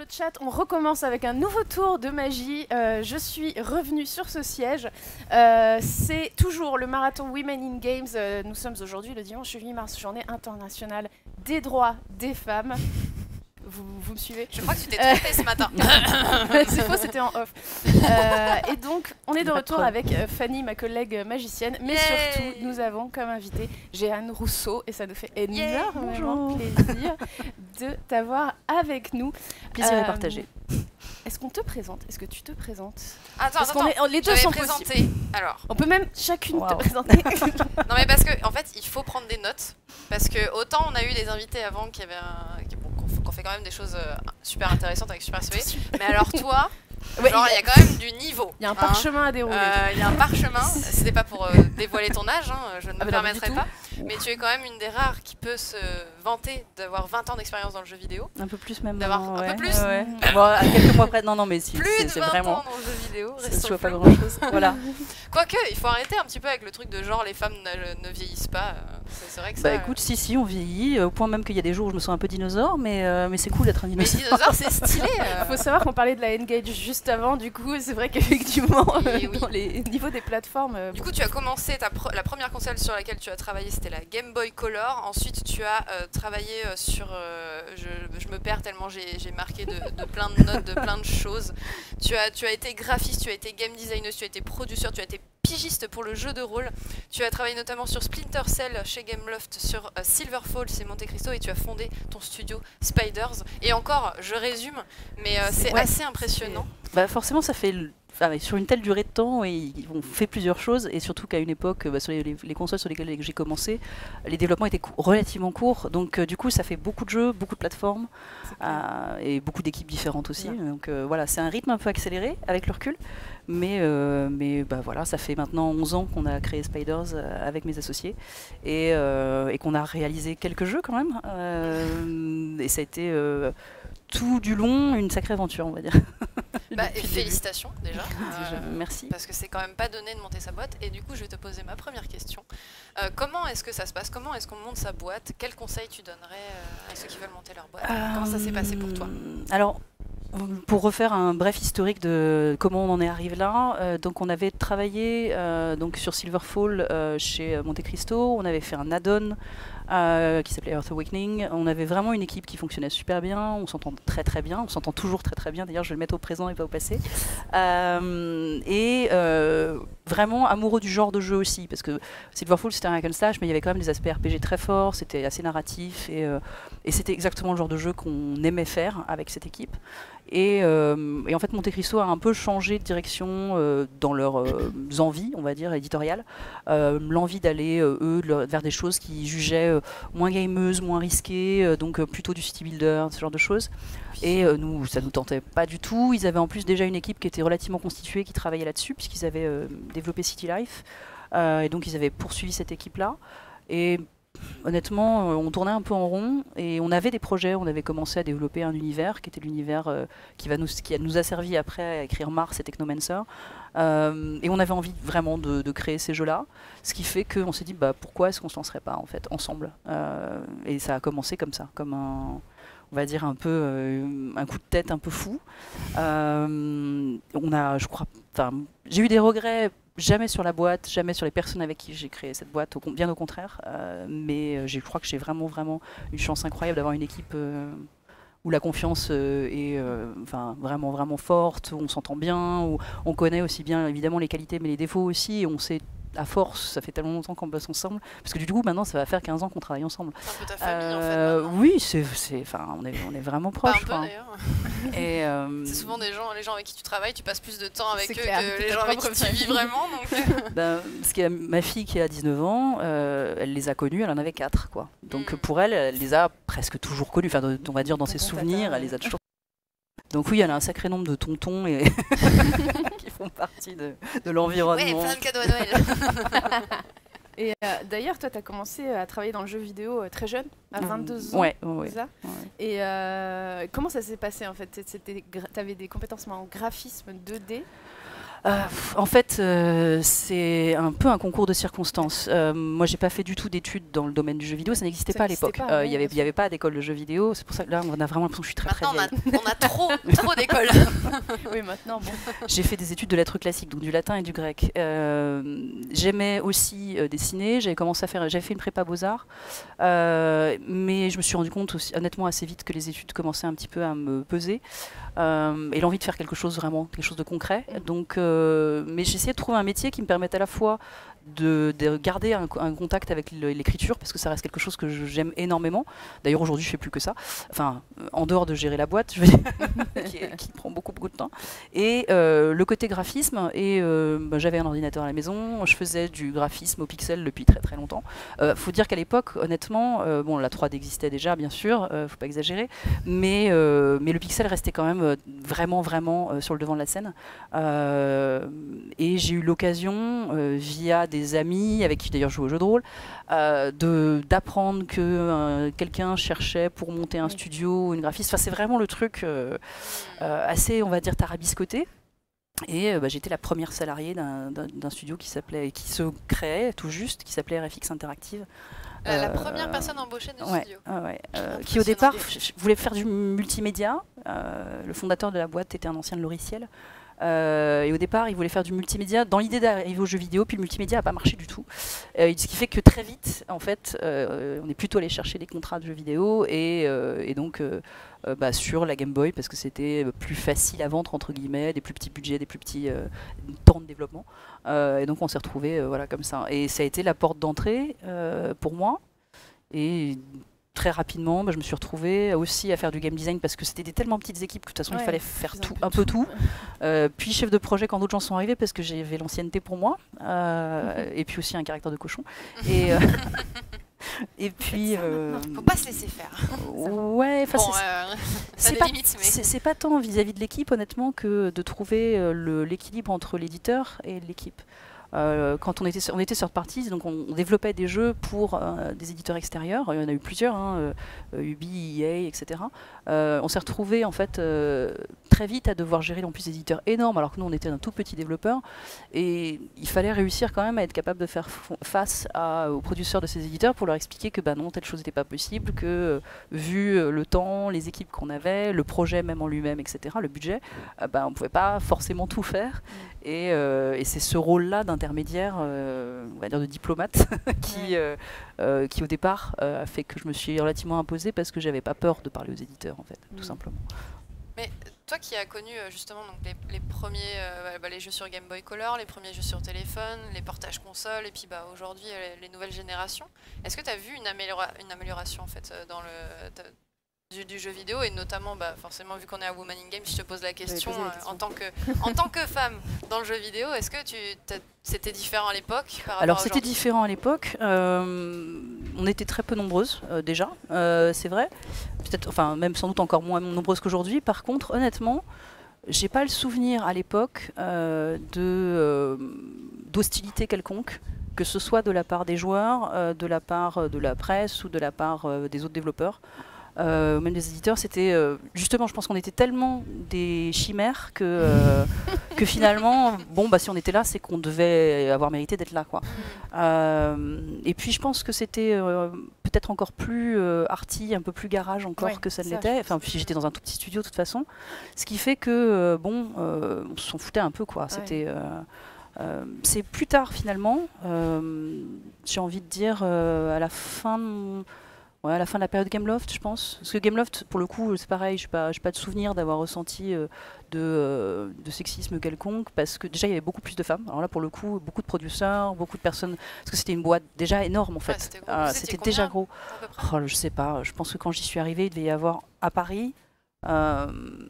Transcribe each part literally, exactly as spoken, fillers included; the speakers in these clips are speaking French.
chat, on recommence avec un nouveau tour de magie. Euh, je suis revenue sur ce siège. Euh, C'est toujours le marathon Women in Games. Euh, nous sommes aujourd'hui le dimanche huit mars, journée internationale des droits des femmes. Vous, vous me suivez? Je crois que tu t'es trompée ce matin. C'est faux, c'était en off. Euh, et donc, on est de retour avec euh, Fanny, ma collègue magicienne. Mais Yay. surtout, nous avons comme invité Jeanne Rousseau. Et ça nous fait énormément Bonjour. plaisir de t'avoir avec nous. Plaisir Euh, à partager. Est-ce qu'on te présente? Est-ce que tu te présentes? Attends, Parce attends, qu'on est- les deux je vais sont présenter. possibles. Alors, On peut même chacune Wow. te présenter. non mais parce que en fait, il faut prendre des notes parce que autant on a eu des invités avant qui avaient un... qui, bon, qu'on f- qu'on fait quand même des choses euh, super intéressantes avec Super S V, mais alors toi, Ouais, genre il il y y a quand même du niveau. Il y a un hein. parchemin à dérouler. Euh, Il y a un parchemin, c'était pas pour euh, dévoiler ton âge, hein, je ne me Ah bah non, permettrai du tout. pas, mais tu es quand même une des rares qui peut se vanter d'avoir vingt ans d'expérience dans le jeu vidéo. Un peu plus même. D'avoir maintenant, un peu ouais, plus. ouais, ouais. Bon, à quelques mois près. Non, non, mais si, Plus c'est de c'est vingt vraiment. ans dans le jeu vidéo, Ça restons se voit pas flous. grand chose. Voilà. Quoique, il faut arrêter un petit peu avec le truc de genre les femmes ne, ne vieillissent pas, euh, c'est c'est vrai que Bah ça... écoute, si, si, on vieillit, euh, au point même qu'il y a des jours où je me sens un peu dinosaure, mais, euh, mais c'est cool d'être un Mais dinosaure. dinosaure, c'est stylé. euh. Il faut savoir qu'on parlait de la N-Gage juste avant, du coup, c'est vrai qu'effectivement, Et euh, oui. dans les niveaux des plateformes. euh, Du bon. coup, tu as commencé, ta pro- la première console sur laquelle tu as travaillé, c'était la Game Boy Color. Ensuite, tu as euh, travaillé euh, sur... euh, je, je me perds tellement j'ai j'ai marqué de, de plein de notes, de plein de choses. Tu as, tu as été graphiste, tu as été game designer, tu as été producteur, tu as été pigiste pour le jeu de rôle. Tu as travaillé notamment sur Splinter Cell chez Gameloft, sur euh, Silverfall chez Monte Cristo, et tu as fondé ton studio Spiders. Et encore, je résume, mais euh, c'est Ouais. assez impressionnant. Bah forcément, ça fait le- enfin, sur une telle durée de temps, et on fait plusieurs choses, et surtout qu'à une époque, bah, sur les, les- les consoles sur lesquelles j'ai commencé, les développements étaient cou- relativement courts, donc euh, du coup, ça fait beaucoup de jeux, beaucoup de plateformes, euh, et beaucoup d'équipes différentes aussi. Ouais. Donc euh, voilà, c'est un rythme un peu accéléré avec le recul, mais, euh, mais bah, voilà, ça fait maintenant onze ans qu'on a créé Spiders euh, avec mes associés, et, euh, et qu'on a réalisé quelques jeux quand même, euh, et ça a été euh, tout du long une sacrée aventure, on va dire. Bah, et Depuis le début. félicitations déjà. Déjà, Euh, merci. Parce que c'est quand même pas donné de monter sa boîte. Et du coup, je vais te poser ma première question. Euh, comment est-ce que ça se passe? Comment est-ce qu'on monte sa boîte? Quels conseils tu donnerais euh, à ceux qui veulent monter leur boîte? Comment ça s'est passé pour toi? Euh, Alors, pour refaire un bref historique de comment on en est arrivé là, euh, donc on avait travaillé euh, donc sur Silverfall euh, chez Monte Cristo, on avait fait un add-on euh, qui s'appelait Earth Awakening. On avait vraiment une équipe qui fonctionnait super bien, on s'entend très très bien, on s'entend toujours très très bien, d'ailleurs je vais le mettre au présent et pas au passé. Euh, et euh, vraiment amoureux du genre de jeu aussi, parce que Silverfall c'était un hack and slash, mais il y avait quand même des aspects R P G très forts, c'était assez narratif, et, euh, et c'était exactement le genre de jeu qu'on aimait faire avec cette équipe. Et, euh, et en fait, Monte Cristo a un peu changé de direction euh, dans leurs euh, envies, on va dire, éditoriales. Euh, L'envie d'aller, euh, eux, leur- vers des choses qu'ils jugeaient euh, moins gameuses, moins risquées, euh, donc euh, plutôt du city builder, ce genre de choses. Et euh, nous, ça nous tentait pas du tout. Ils avaient en plus déjà une équipe qui était relativement constituée, qui travaillait là-dessus, puisqu'ils avaient euh, développé City Life. Euh, et donc, ils avaient poursuivi cette équipe-là. Et honnêtement, euh, on tournait un peu en rond et on avait des projets. On avait commencé à développer un univers qui était l'univers euh, qui, va nous, qui nous a servi après à écrire Mars et Technomancer. Euh, et on avait envie vraiment de, de créer ces jeux-là. Ce qui fait qu'on s'est dit bah, pourquoi est-ce qu'on ne se lancerait pas en fait, ensemble. Euh, Et ça a commencé comme ça, comme un, on va dire un peu euh, un coup de tête un peu fou. Euh, on a, je crois, enfin, j'ai eu des regrets. Jamais sur la boîte, jamais sur les personnes avec qui j'ai créé cette boîte, au, bien au contraire. Euh, mais euh, je crois que j'ai vraiment, vraiment une chance incroyable d'avoir une équipe euh, où la confiance euh, est euh, enfin, vraiment, vraiment forte, où on s'entend bien, où on connaît aussi bien évidemment les qualités mais les défauts aussi, et on sait à force, ça fait tellement longtemps qu'on bosse ensemble, parce que du coup maintenant ça va faire quinze ans qu'on travaille ensemble. C'est un peu ta famille en fait. Euh, maintenant. oui, c'est, c'est, enfin, on, est, on est vraiment Pas un proches. peu quoi. d'ailleurs. Et, euh, C'est souvent des gens, les gens avec qui tu travailles, tu passes plus de temps avec C'est eux clair, que que les ta gens avec qui propre tu vis famille. vraiment. Donc... Ben, parce que ma fille qui a dix-neuf ans, euh, elle les a connus, elle en avait quatre, quoi. Donc Mm. pour elle, elle les a presque toujours connus. Enfin, on va dire dans ses Tonton, souvenirs, tata, elle les a ouais. toujours. Donc oui, elle a un sacré nombre de tontons et qui font partie de, de Ouais, l'environnement. plein de cadeaux à Noël. Et euh, d'ailleurs, toi, tu as commencé à travailler dans le jeu vidéo euh, très jeune, à vingt-deux ans. Ouais, ouais, ouais. C'est ça? Ouais. Et euh, comment ça s'est passé en fait? Tu avais des compétences en graphisme deux D? Euh, en fait, euh, c'est un peu un concours de circonstances. Euh, moi, j'ai pas fait du tout d'études dans le domaine du jeu vidéo, ça n'existait pas à l'époque. Il euh, n'y avait, avait pas d'école de jeux vidéo, c'est pour ça que là, on a vraiment l'impression que je suis très maintenant, très vieille. On a, on a trop, trop d'écoles. Oui, maintenant, bon. J'ai fait des études de lettres classiques, donc du latin et du grec. Euh, J'aimais aussi euh, dessiner, j'avais commencé à faire, j'avais fait une prépa Beaux-Arts, euh, mais je me suis rendu compte aussi, honnêtement assez vite que les études commençaient un petit peu à me peser. Euh, et l'envie de faire quelque chose vraiment, quelque chose de concret. Donc, euh, mais j'essayais de trouver un métier qui me permette à la fois de, de garder un, un contact avec l'écriture, parce que ça reste quelque chose que j'aime énormément. D'ailleurs, aujourd'hui, je fais plus que ça. Enfin, en dehors de gérer la boîte, je veux dire, qui, est, qui prend beaucoup, beaucoup de temps. Et euh, le côté graphisme, et euh, bah, j'avais un ordinateur à la maison, je faisais du graphisme au pixel depuis très très longtemps. Euh, faut dire qu'à l'époque, honnêtement, euh, bon, la trois D existait déjà, bien sûr, euh, faut pas exagérer, mais, euh, mais le pixel restait quand même vraiment, vraiment euh, sur le devant de la scène. Euh, et j'ai eu l'occasion, euh, via des amis avec qui d'ailleurs je jouais au jeu de rôle, euh, d'apprendre que euh, quelqu'un cherchait pour monter un studio, une graphiste. Enfin, c'est vraiment le truc euh, euh, assez, on va dire, tarabiscoté. Et euh, bah, j'étais la première salariée d'un studio qui s'appelait, qui se créait tout juste, qui s'appelait R F X Interactive. La, la première euh, personne embauchée du ouais, studio. Ouais, euh, qui au départ voulait faire du multimédia. Euh, le fondateur de la boîte était un ancien de Logiciel. Euh, et au départ, il voulait faire du multimédia dans l'idée d'arriver aux jeux vidéo, puis le multimédia n'a pas marché du tout. Euh, ce qui fait que très vite, en fait, euh, on est plutôt allé chercher des contrats de jeux vidéo et, euh, et donc euh, euh, bah, sur la Game Boy parce que c'était plus facile à vendre entre guillemets, des plus petits budgets, des plus petits euh, temps de développement. Euh, et donc on s'est retrouvés euh, voilà comme ça. Et ça a été la porte d'entrée euh, pour moi. Et très rapidement, bah, je me suis retrouvée aussi à faire du game design parce que c'était des tellement petites équipes que de toute façon ouais, il fallait faire tout, un peu tout. tout. Euh, puis chef de projet quand d'autres gens sont arrivés parce que j'avais l'ancienneté pour moi euh, et puis aussi un caractère de cochon. Et, euh, et puis. Euh, Faut pas se laisser faire. Ouais, enfin. Bon, euh, c'est pas, mais... pas tant vis-à-vis -vis de l'équipe honnêtement que de trouver euh, l'équilibre entre l'éditeur et l'équipe. Euh, quand on était, on était sur partie, donc on, on développait des jeux pour euh, des éditeurs extérieurs. Il y en a eu plusieurs, hein, euh, Ubi, E A, et cetera. Euh, on s'est retrouvé en fait euh, très vite à devoir gérer en plus des éditeurs énormes, alors que nous on était un tout petit développeur. Et il fallait réussir quand même à être capable de faire face à, aux producteurs de ces éditeurs pour leur expliquer que bah non, telle chose n'était pas possible, que euh, vu le temps, les équipes qu'on avait, le projet même en lui-même, et cetera, le budget, euh, bah, on ne pouvait pas forcément tout faire. Et, euh, et c'est ce rôle-là d'intermédiaire, euh, on va dire de diplomate, qui, euh, euh, qui au départ euh, a fait que je me suis relativement imposée parce que j'avais pas peur de parler aux éditeurs, en fait, mmh. tout simplement. Mais toi qui as connu justement donc, les, les premiers euh, bah, les jeux sur Game Boy Color, les premiers jeux sur téléphone, les portages consoles, et puis bah, aujourd'hui les, les nouvelles générations, est-ce que tu as vu une, améliora une amélioration en fait dans le... Du, du jeu vidéo et notamment bah, forcément vu qu'on est à Woman in Game, je te pose la question, la question. Euh, en, tant que, en tant que femme dans le jeu vidéo, est-ce que c'était différent à l'époque? Alors c'était différent à l'époque, euh, on était très peu nombreuses euh, déjà, euh, c'est vrai, peut-être, enfin même sans doute encore moins nombreuses qu'aujourd'hui. Par contre honnêtement, j'ai pas le souvenir à l'époque euh, de euh, d'hostilité quelconque, que ce soit de la part des joueurs, euh, de la part de la presse ou de la part euh, des autres développeurs. Euh, même des éditeurs, c'était euh, justement, je pense qu'on était tellement des chimères que, euh, que finalement, bon, bah, si on était là, c'est qu'on devait avoir mérité d'être là, quoi. Euh, et puis, je pense que c'était euh, peut-être encore plus euh, arty, un peu plus garage encore ouais, que ça ne l'était. Enfin, puis j'étais dans un tout petit studio de toute façon, ce qui fait que euh, bon, euh, on s'en foutait un peu, quoi. C'était ouais. euh, Euh, c'est plus tard finalement, euh, j'ai envie de dire euh, à la fin de, ouais, à la fin de la période Gameloft, je pense. Parce que Gameloft, pour le coup, c'est pareil, je n'ai pas, pas de souvenir d'avoir ressenti euh, de, euh, de sexisme quelconque, parce que déjà il y avait beaucoup plus de femmes. Alors là, pour le coup, beaucoup de producteurs, beaucoup de personnes, parce que c'était une boîte déjà énorme en fait. Ouais, c'était euh, déjà gros. Oh, je sais pas, je pense que quand j'y suis arrivée, il devait y avoir à Paris. Euh,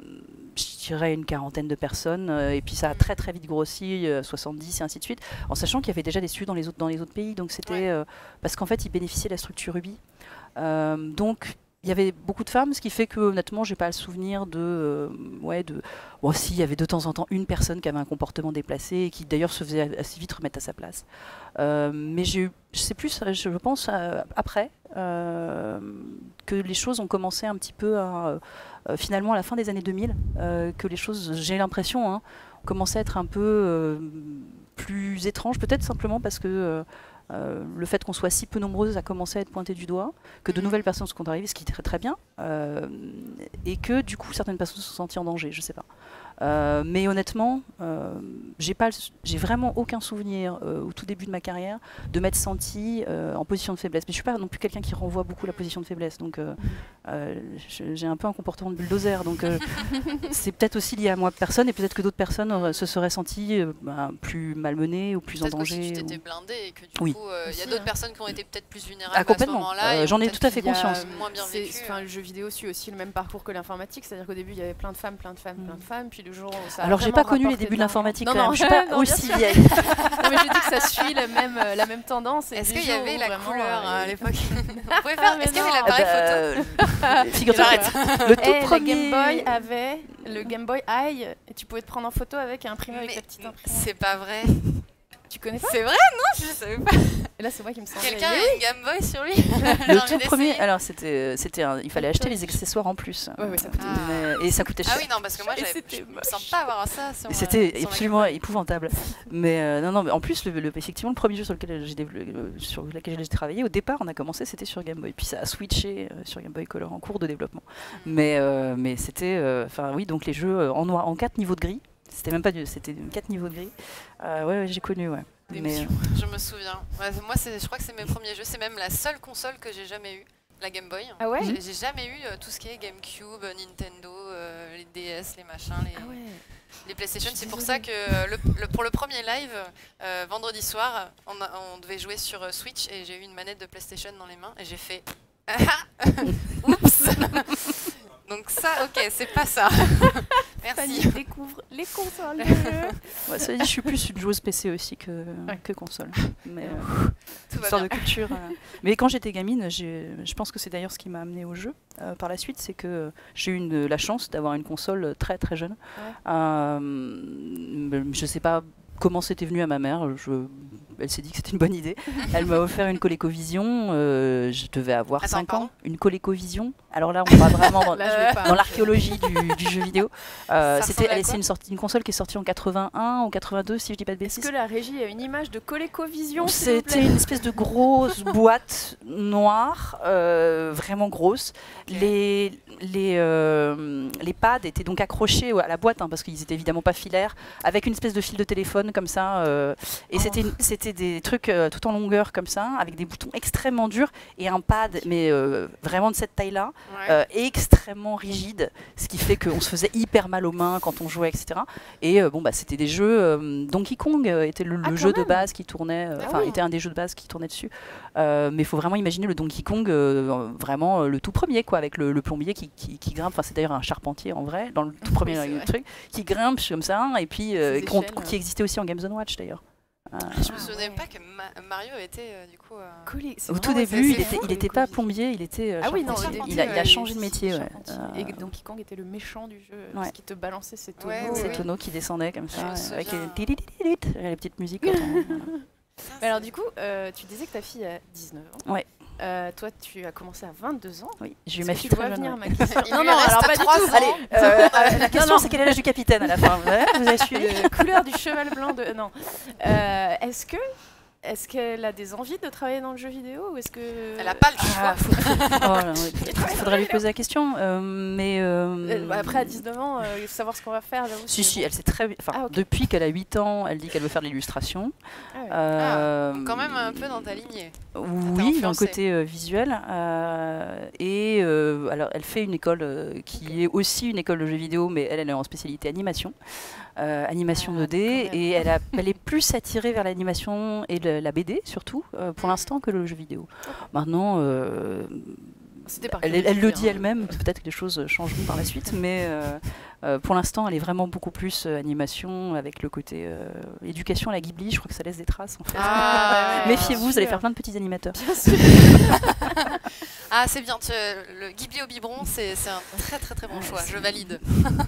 je dirais une quarantaine de personnes euh, et puis ça a très très vite grossi, euh, soixante-dix et ainsi de suite, en sachant qu'il y avait déjà des studios dans les autres, dans les autres pays, donc c'était ouais. euh, parce qu'en fait ils bénéficiaient de la structure Ubi, euh, donc il y avait beaucoup de femmes, ce qui fait que honnêtement, j'ai pas le souvenir de, euh, ouais, de. Bon, si, il y avait de temps en temps une personne qui avait un comportement déplacé et qui d'ailleurs se faisait assez vite remettre à sa place. Euh, mais j'ai eu, c'est plus, je pense, euh, après euh, que les choses ont commencé un petit peu à, euh, finalement à la fin des années deux mille, euh, que les choses, j'ai l'impression, hein, ont commencé à être un peu euh, plus étranges, peut-être simplement parce que. Euh, Euh, le fait qu'on soit si peu nombreuses a commencé à être pointé du doigt, que de nouvelles personnes sont arrivées, ce qui est très, très bien, euh, et que du coup certaines personnes se sont senties en danger, je sais pas. Euh, mais honnêtement, euh, j'ai pas, j'ai vraiment aucun souvenir euh, au tout début de ma carrière de m'être sentie euh, en position de faiblesse. Mais je suis pas non plus quelqu'un qui renvoie beaucoup la position de faiblesse, donc euh, euh, j'ai un peu un comportement de bulldozer, donc euh, c'est peut-être aussi lié à moi personne, et peut-être que d'autres personnes auraient, se seraient senties euh, bah, plus malmenées ou plus en danger. Peut-être que si tu t'étais ou... blindée et que du oui. coup, il euh, y a hein. d'autres personnes qui ont été peut-être plus vulnérables ah, à ce complètement. moment-là. Euh, J'en ai tout à fait conscience. Moins bien vécu. Le jeu vidéo suit aussi le même parcours que l'informatique, c'est-à-dire qu'au début il y avait plein de femmes, plein de femmes, Mm. plein de femmes, puis le jour où ça a Alors j'ai pas connu les rapporté débuts de l'argent. l'informatique, Non, quand même. non, Je suis pas non, bien aussi sûr. vieille. Non, mais je dis que ça suit la même, euh, la même tendance. Est-ce du qu'il y jour avait où la vraiment, couleur euh, à l'époque Vous pouvez faire. mais Est-ce qu'il y avait non. l'appareil Ah photo bah, euh, Figure-toi J'arrête. que le tout Eh, premier. le Game Boy avait le Game Boy Eye et tu pouvais te prendre en photo avec et imprimer avec Mais la petite imprimante. c'est pas vrai. Tu connais pas? C'est vrai? Non, je savais pas. Et là c'est moi qui me sens. Quelqu'un a une Game Boy sur lui? Le tout premier, alors c'était, c'était, un- il fallait acheter les accessoires en plus. Ouais, ouais, ça coûtait. Ah. Mais- et ça coûtait cher. Ah oui, non, parce que moi, Et j'avais- c'était je me moche. sens pas avoir ça sur Et ma- c'était sur ma absolument épouvantable. Mais euh, non, non, mais en plus, le, le- effectivement, le premier jeu sur lequel j'ai développé- euh, sur lequel j'ai travaillé, au départ, on a commencé, c'était sur Game Boy. Puis ça a switché euh, sur Game Boy Color en cours de développement. Mais, euh, mais c'était, euh, enfin oui, donc les jeux euh, en noir, en quatre niveaux de gris. C'était même pas du, c'était quatre niveaux de gris. Euh, ouais, ouais, j'ai connu, ouais. Mais, euh, Je me souviens. Ouais, moi, c'est- je crois que c'est mes premiers jeux. C'est même la seule console que j'ai jamais eue, la Game Boy. Ah ouais? J'ai j'ai jamais eu euh, tout ce qui est GameCube, euh, Nintendo, euh, les D S, les machins, les, Ah ouais. les PlayStation. Je suis C'est pour désolée. ça que euh, le, le- pour le premier live, euh, vendredi soir, on, a- on devait jouer sur euh, Switch et j'ai eu une manette de PlayStation dans les mains et j'ai fait. Oups. Donc ça, ok, c'est pas ça. Fanny Merci. découvre les consoles de jeux. ouais, ça dit, je suis plus une joueuse P C aussi que, Ouais. que console. Mais, euh, Tout va histoire bien. de culture. euh. Mais quand j'étais gamine, j'ai- je pense que c'est d'ailleurs ce qui m'a amené au jeu euh, par la suite, c'est que j'ai eu une- la chance d'avoir une console très très jeune. Ouais. Euh, je sais pas comment c'était venu à ma mère. Je, elle s'est dit que c'était une bonne idée. Elle m'a offert une ColecoVision. Euh, je devais avoir Attends, cinq pardon ans. Une ColecoVision. Alors là, on va vraiment dans, Là, je vais pas. dans l'archéologie du, du jeu vidéo. Euh, Ça c'était, ressemble à elle- quoi c'est une, sortie- une console qui est sortie en quatre-vingt-un ou quatre-vingt-deux, si je dis pas de Est-ce bêtises. que la régie a une image de ColecoVision s'il vous C'était plaît une espèce de grosse boîte noire, euh, vraiment grosse. Ok. Les, les, euh, les pads étaient donc accrochés à la boîte, hein, parce qu'ils étaient évidemment pas filaires, avec une espèce de fil de téléphone comme ça. euh, et Oh. c'était, une- c'était des trucs euh, tout en longueur comme ça, avec des boutons extrêmement durs et un pad, mais euh, vraiment de cette taille-là, Ouais. euh, extrêmement rigide, ce qui fait qu'on se faisait hyper mal aux mains quand on jouait, et cetera. Et euh, bon, bah, c'était des jeux. euh, Donkey Kong euh, était le, le Ah, quand jeu de même. base qui tournait, euh, Ah enfin oui. était un des jeux de base qui tournait dessus. Euh, mais il faut vraiment imaginer le Donkey Kong, euh, vraiment euh, le tout premier, quoi, avec le, le plombier qui, qui, qui grimpe. Enfin, c'est d'ailleurs un charpentier en vrai, dans le tout premier Oui, c'est vrai. truc, qui grimpe comme ça, et puis euh, Ces qu'on- échelles. qui existait aussi en Games on Watch d'ailleurs. Euh, Je me Ah, souvenais ouais. pas que Ma- Mario était euh, du coup. euh, Collé- c'est au tout vraiment- début, c'est- il c'est était, fou, il était pas plombier, il était euh, Ah oui, non, charpentier. au il, a, début, il a euh, changé de métier. Ouais. charpentier. Euh, Et Donkey Kong était le méchant du jeu, Ouais. parce qu'il te balançait ses tonneaux. Ouais, Ces oui. tonneaux qui descendaient comme Je ça, me euh, avec souviens. les tililit, la petite musique. quand on- voilà. ça, Mais alors c'est- du coup, euh, tu disais que ta fille a dix-neuf ans. Ouais. Euh, toi, tu as commencé à vingt-deux ans. Oui, j'ai eu Est-ce ma que fille tu très vois jeune. venir ouais. ma question Il Non, lui non, reste alors pas du trois tout. ans. Allez, euh, euh, la question non. c'est quel est l'âge du capitaine à la fin. Ouais, vous avez suivi La couleur du cheval blanc de... Non. Euh, est-ce que... Est-ce qu'elle a des envies de travailler dans le jeu vidéo ou est-ce que... Elle a pas le choix. Ah, faut- oh là, oui. Il faudrait lui poser la question. euh, mais euh, Euh, bah, après, à dix-neuf ans, euh, savoir ce qu'on va faire, j'avoue. Si, c'est- si, elle sait très bien. Enfin, Ah, ok. depuis qu'elle a huit ans, elle dit qu'elle veut faire de l'illustration. Ah ouais. Euh, Donc quand même un peu dans ta lignée. Oui, d'un influencé. côté euh, visuel. euh, et euh, alors, elle fait une école euh, qui Ok. est aussi une école de jeux vidéo, mais elle, elle est en spécialité animation. Euh, animation Ah, deux D. quand même. Et elle, a, elle est plus attirée vers l'animation et le- la B D, surtout, euh, pour Mhm. l'instant, que le jeu vidéo. Maintenant. euh, Par elle, elle le hein. dit elle-même, peut-être que les choses changeront par la suite, mais euh, euh, pour l'instant, elle est vraiment beaucoup plus euh, animation, avec le côté euh, éducation à la Ghibli. Je crois que ça laisse des traces, en fait. Ah, ouais, méfiez-vous, vous allez sûr. faire plein de petits animateurs. Bien sûr. Ah, c'est bien, tu, le Ghibli au biberon, c'est un très très très bon Ouais, choix, c'est- je valide.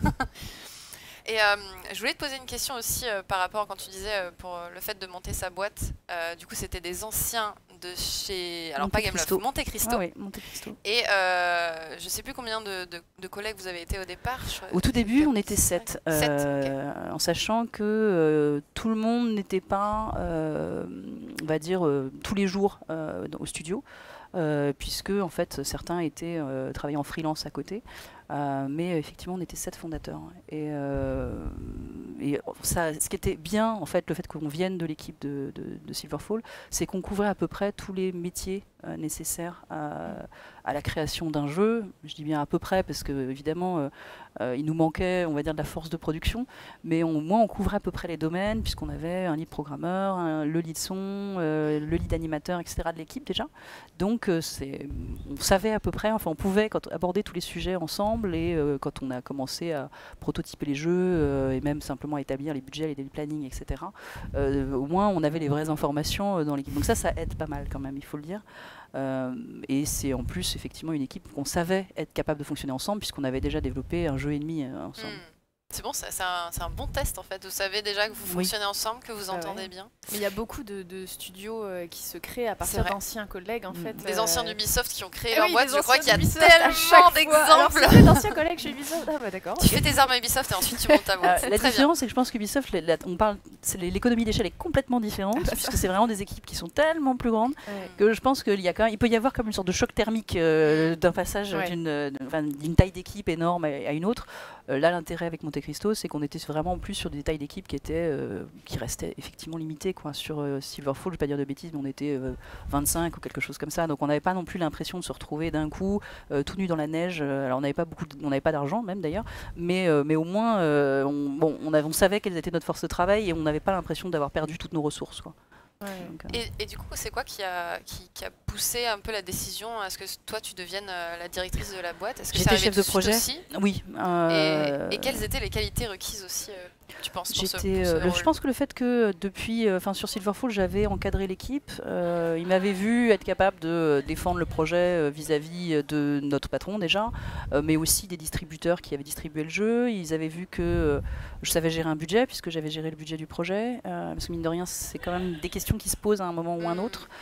Et euh, je voulais te poser une question aussi euh, par rapport quand tu disais euh, pour euh, le fait de monter sa boîte. Euh, du coup, c'était des anciens de chez, alors Monte pas Gameloft, Cristo. Monte Cristo. Ah oui, Monte Cristo. Et euh, je sais plus combien de, de, de collègues vous avez été au départ. Je- Au tout début, on était sept, Sept, euh, en sachant que euh, tout le monde n'était pas, euh, on va dire, euh, tous les jours euh, dans- au studio, euh, puisque en fait certains étaient euh, travaillaient en freelance à côté. Euh, mais effectivement, on était sept fondateurs. Et, euh, et ça, ce qui était bien, en fait, le fait qu'on vienne de l'équipe de, de, de Silverfall, c'est qu'on couvrait à peu près tous les métiers euh, nécessaires à, à la création d'un jeu. Je dis bien à peu près parce que évidemment, euh, euh, il nous manquait, on va dire, de la force de production, mais au moins on couvrait à peu près les domaines puisqu'on avait un lead programmeur, un, le lead son, euh, le lead animateur, et cetera de l'équipe déjà. Donc, euh, c'est, on savait à peu près, enfin, on pouvait quand, aborder tous les sujets ensemble. Et euh, quand on a commencé à prototyper les jeux euh, et même simplement établir les budgets, les daily planning, et cetera, euh, au moins on avait les vraies informations euh, dans l'équipe. Donc ça, ça aide pas mal quand même, il faut le dire. Euh, et c'est en plus effectivement une équipe qu'on savait être capable de fonctionner ensemble puisqu'on avait déjà développé un jeu et demi euh, ensemble. Hmm. C'est bon, c'est un, un bon test en fait. Vous savez déjà que vous Oui. fonctionnez ensemble, que vous Ah entendez ouais. bien. Mais il y a beaucoup de, de studios euh, qui se créent à C'est partir vrai. d'anciens collègues, en Mm. fait. Des euh, anciens d'Ubisoft qui ont créé eh leur oui, boîte. des Je crois qu'il y a anciens d'Ubisoft à chaque tellement fois. Alors, d'exemples. c'est d'anciens collègues chez Ubisoft. Ah bah d'accord. Tu fais tes armes à Ubisoft et ensuite tu montes ta boîte. Euh, C'est la très bien. différence, c'est que je pense qu'Ubisoft, la- la- on parle, c'est les- l'économie d'échelle est complètement différente puisque c'est vraiment des équipes qui sont tellement plus grandes Ouais. que je pense qu'il y a quand même, il peut y avoir comme une sorte de choc thermique euh, d'un passage Ouais. d'une euh, enfin, d'une taille d'équipe énorme à, à une autre. Euh, là, l'intérêt avec Monte Cristo, c'est qu'on était vraiment plus sur des tailles d'équipe qui étaient, euh, qui restaient effectivement limitées, quoi. Sur euh, Silverfall, je ne vais pas dire de bêtises, mais on était euh, vingt-cinq ou quelque chose comme ça. Donc on n'avait pas non plus l'impression de se retrouver d'un coup euh, tout nu dans la neige. Euh, Alors on n'avait pas beaucoup, de- on n'avait pas d'argent même d'ailleurs, mais euh, mais au moins euh, on, bon, on, avait- on savait quelles étaient notre force de travail et on n'avait pas l'impression d'avoir perdu toutes nos ressources, quoi. Ouais. Donc, euh, Et, et du coup, c'est quoi qui a, qui, qui a poussé un peu la décision à ce que toi tu deviennes euh, la directrice de la boîte? Est-ce que J'étais ça arrivait chef de tout suite projet. aussi oui. euh, et, et quelles étaient les qualités requises aussi, euh, tu penses, pour ce, J'étais, pour ce euh, le- je rôle? pense que le fait que euh, depuis, euh, enfin sur Silverfall, j'avais encadré l'équipe, euh, ils m'avaient vu être capable de euh, défendre le projet euh, vis-à-vis euh, de notre patron déjà, euh, mais aussi des distributeurs qui avaient distribué le jeu. Ils avaient vu que euh, je savais gérer un budget puisque j'avais géré le budget du projet, euh, parce que mine de rien, c'est quand même des questions qui se posent à un moment ou un Mm. autre.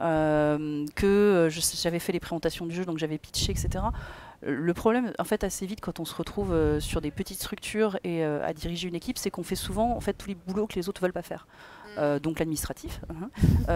Euh, que euh, je- j'avais fait les présentations du jeu, donc j'avais pitché, et cetera. Le problème, en fait, assez vite, quand on se retrouve euh, sur des petites structures et euh, à diriger une équipe, c'est qu'on fait souvent, en fait, tous les boulots que les autres veulent pas faire. Mm. Euh, donc l'administratif, hein.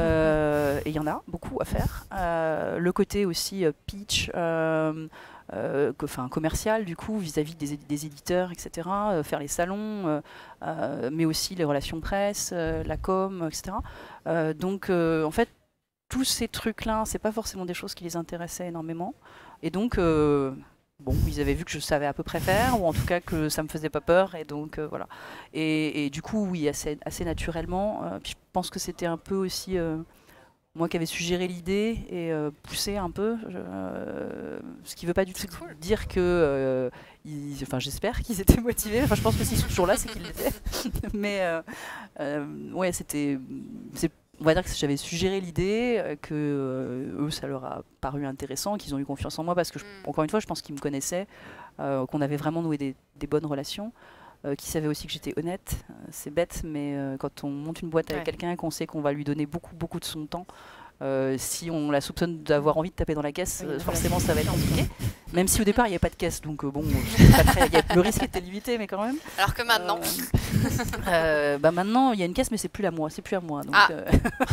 Euh, et il y en a beaucoup à faire. Euh, le côté aussi euh, pitch, euh, euh, que- enfin commercial, du coup, vis-à-vis des, édi- des éditeurs, et cetera. euh, faire les salons, euh, euh, mais aussi les relations presse, euh, la com, et cetera. Euh, donc, euh, en fait, tous ces trucs-là, c'est pas forcément des choses qui les intéressaient énormément. Et donc, euh, bon, ils avaient vu que je savais à peu près faire, ou en tout cas que ça me faisait pas peur, et donc euh, voilà. Et, et du coup, oui, assez, assez naturellement. Euh, puis je pense que c'était un peu aussi euh, moi qui avais suggéré l'idée et euh, poussé un peu. je- euh, ce qui veut pas du tout C'est cool. dire que. euh, ils- enfin, j'espère qu'ils étaient motivés. Enfin, je pense que s'ils sont toujours là, c'est qu'ils l'étaient. Mais euh, euh, ouais, c'était. c'est- On va dire que j'avais suggéré l'idée, euh, que euh, eux, ça leur a paru intéressant, qu'ils ont eu confiance en moi, parce que, je- Mm. encore une fois, je pense qu'ils me connaissaient, euh, qu'on avait vraiment noué des, des bonnes relations, euh, qu'ils savaient aussi que j'étais honnête. Euh, c'est bête, mais euh, quand on monte une boîte avec Ouais. quelqu'un et qu'on sait qu'on va lui donner beaucoup, beaucoup de son temps, euh, si on la soupçonne d'avoir envie de taper dans la caisse, Oui, euh, voilà. forcément, ça va être compliqué. Même si au départ, il n'y avait pas de caisse, donc euh, bon, j'étais pas très- il y a- le risque était limité, mais quand même. Alors que maintenant, Euh, euh, bah maintenant, il y a une caisse, mais c'est plus à moi, c'est plus à moi. Donc, Ah. euh,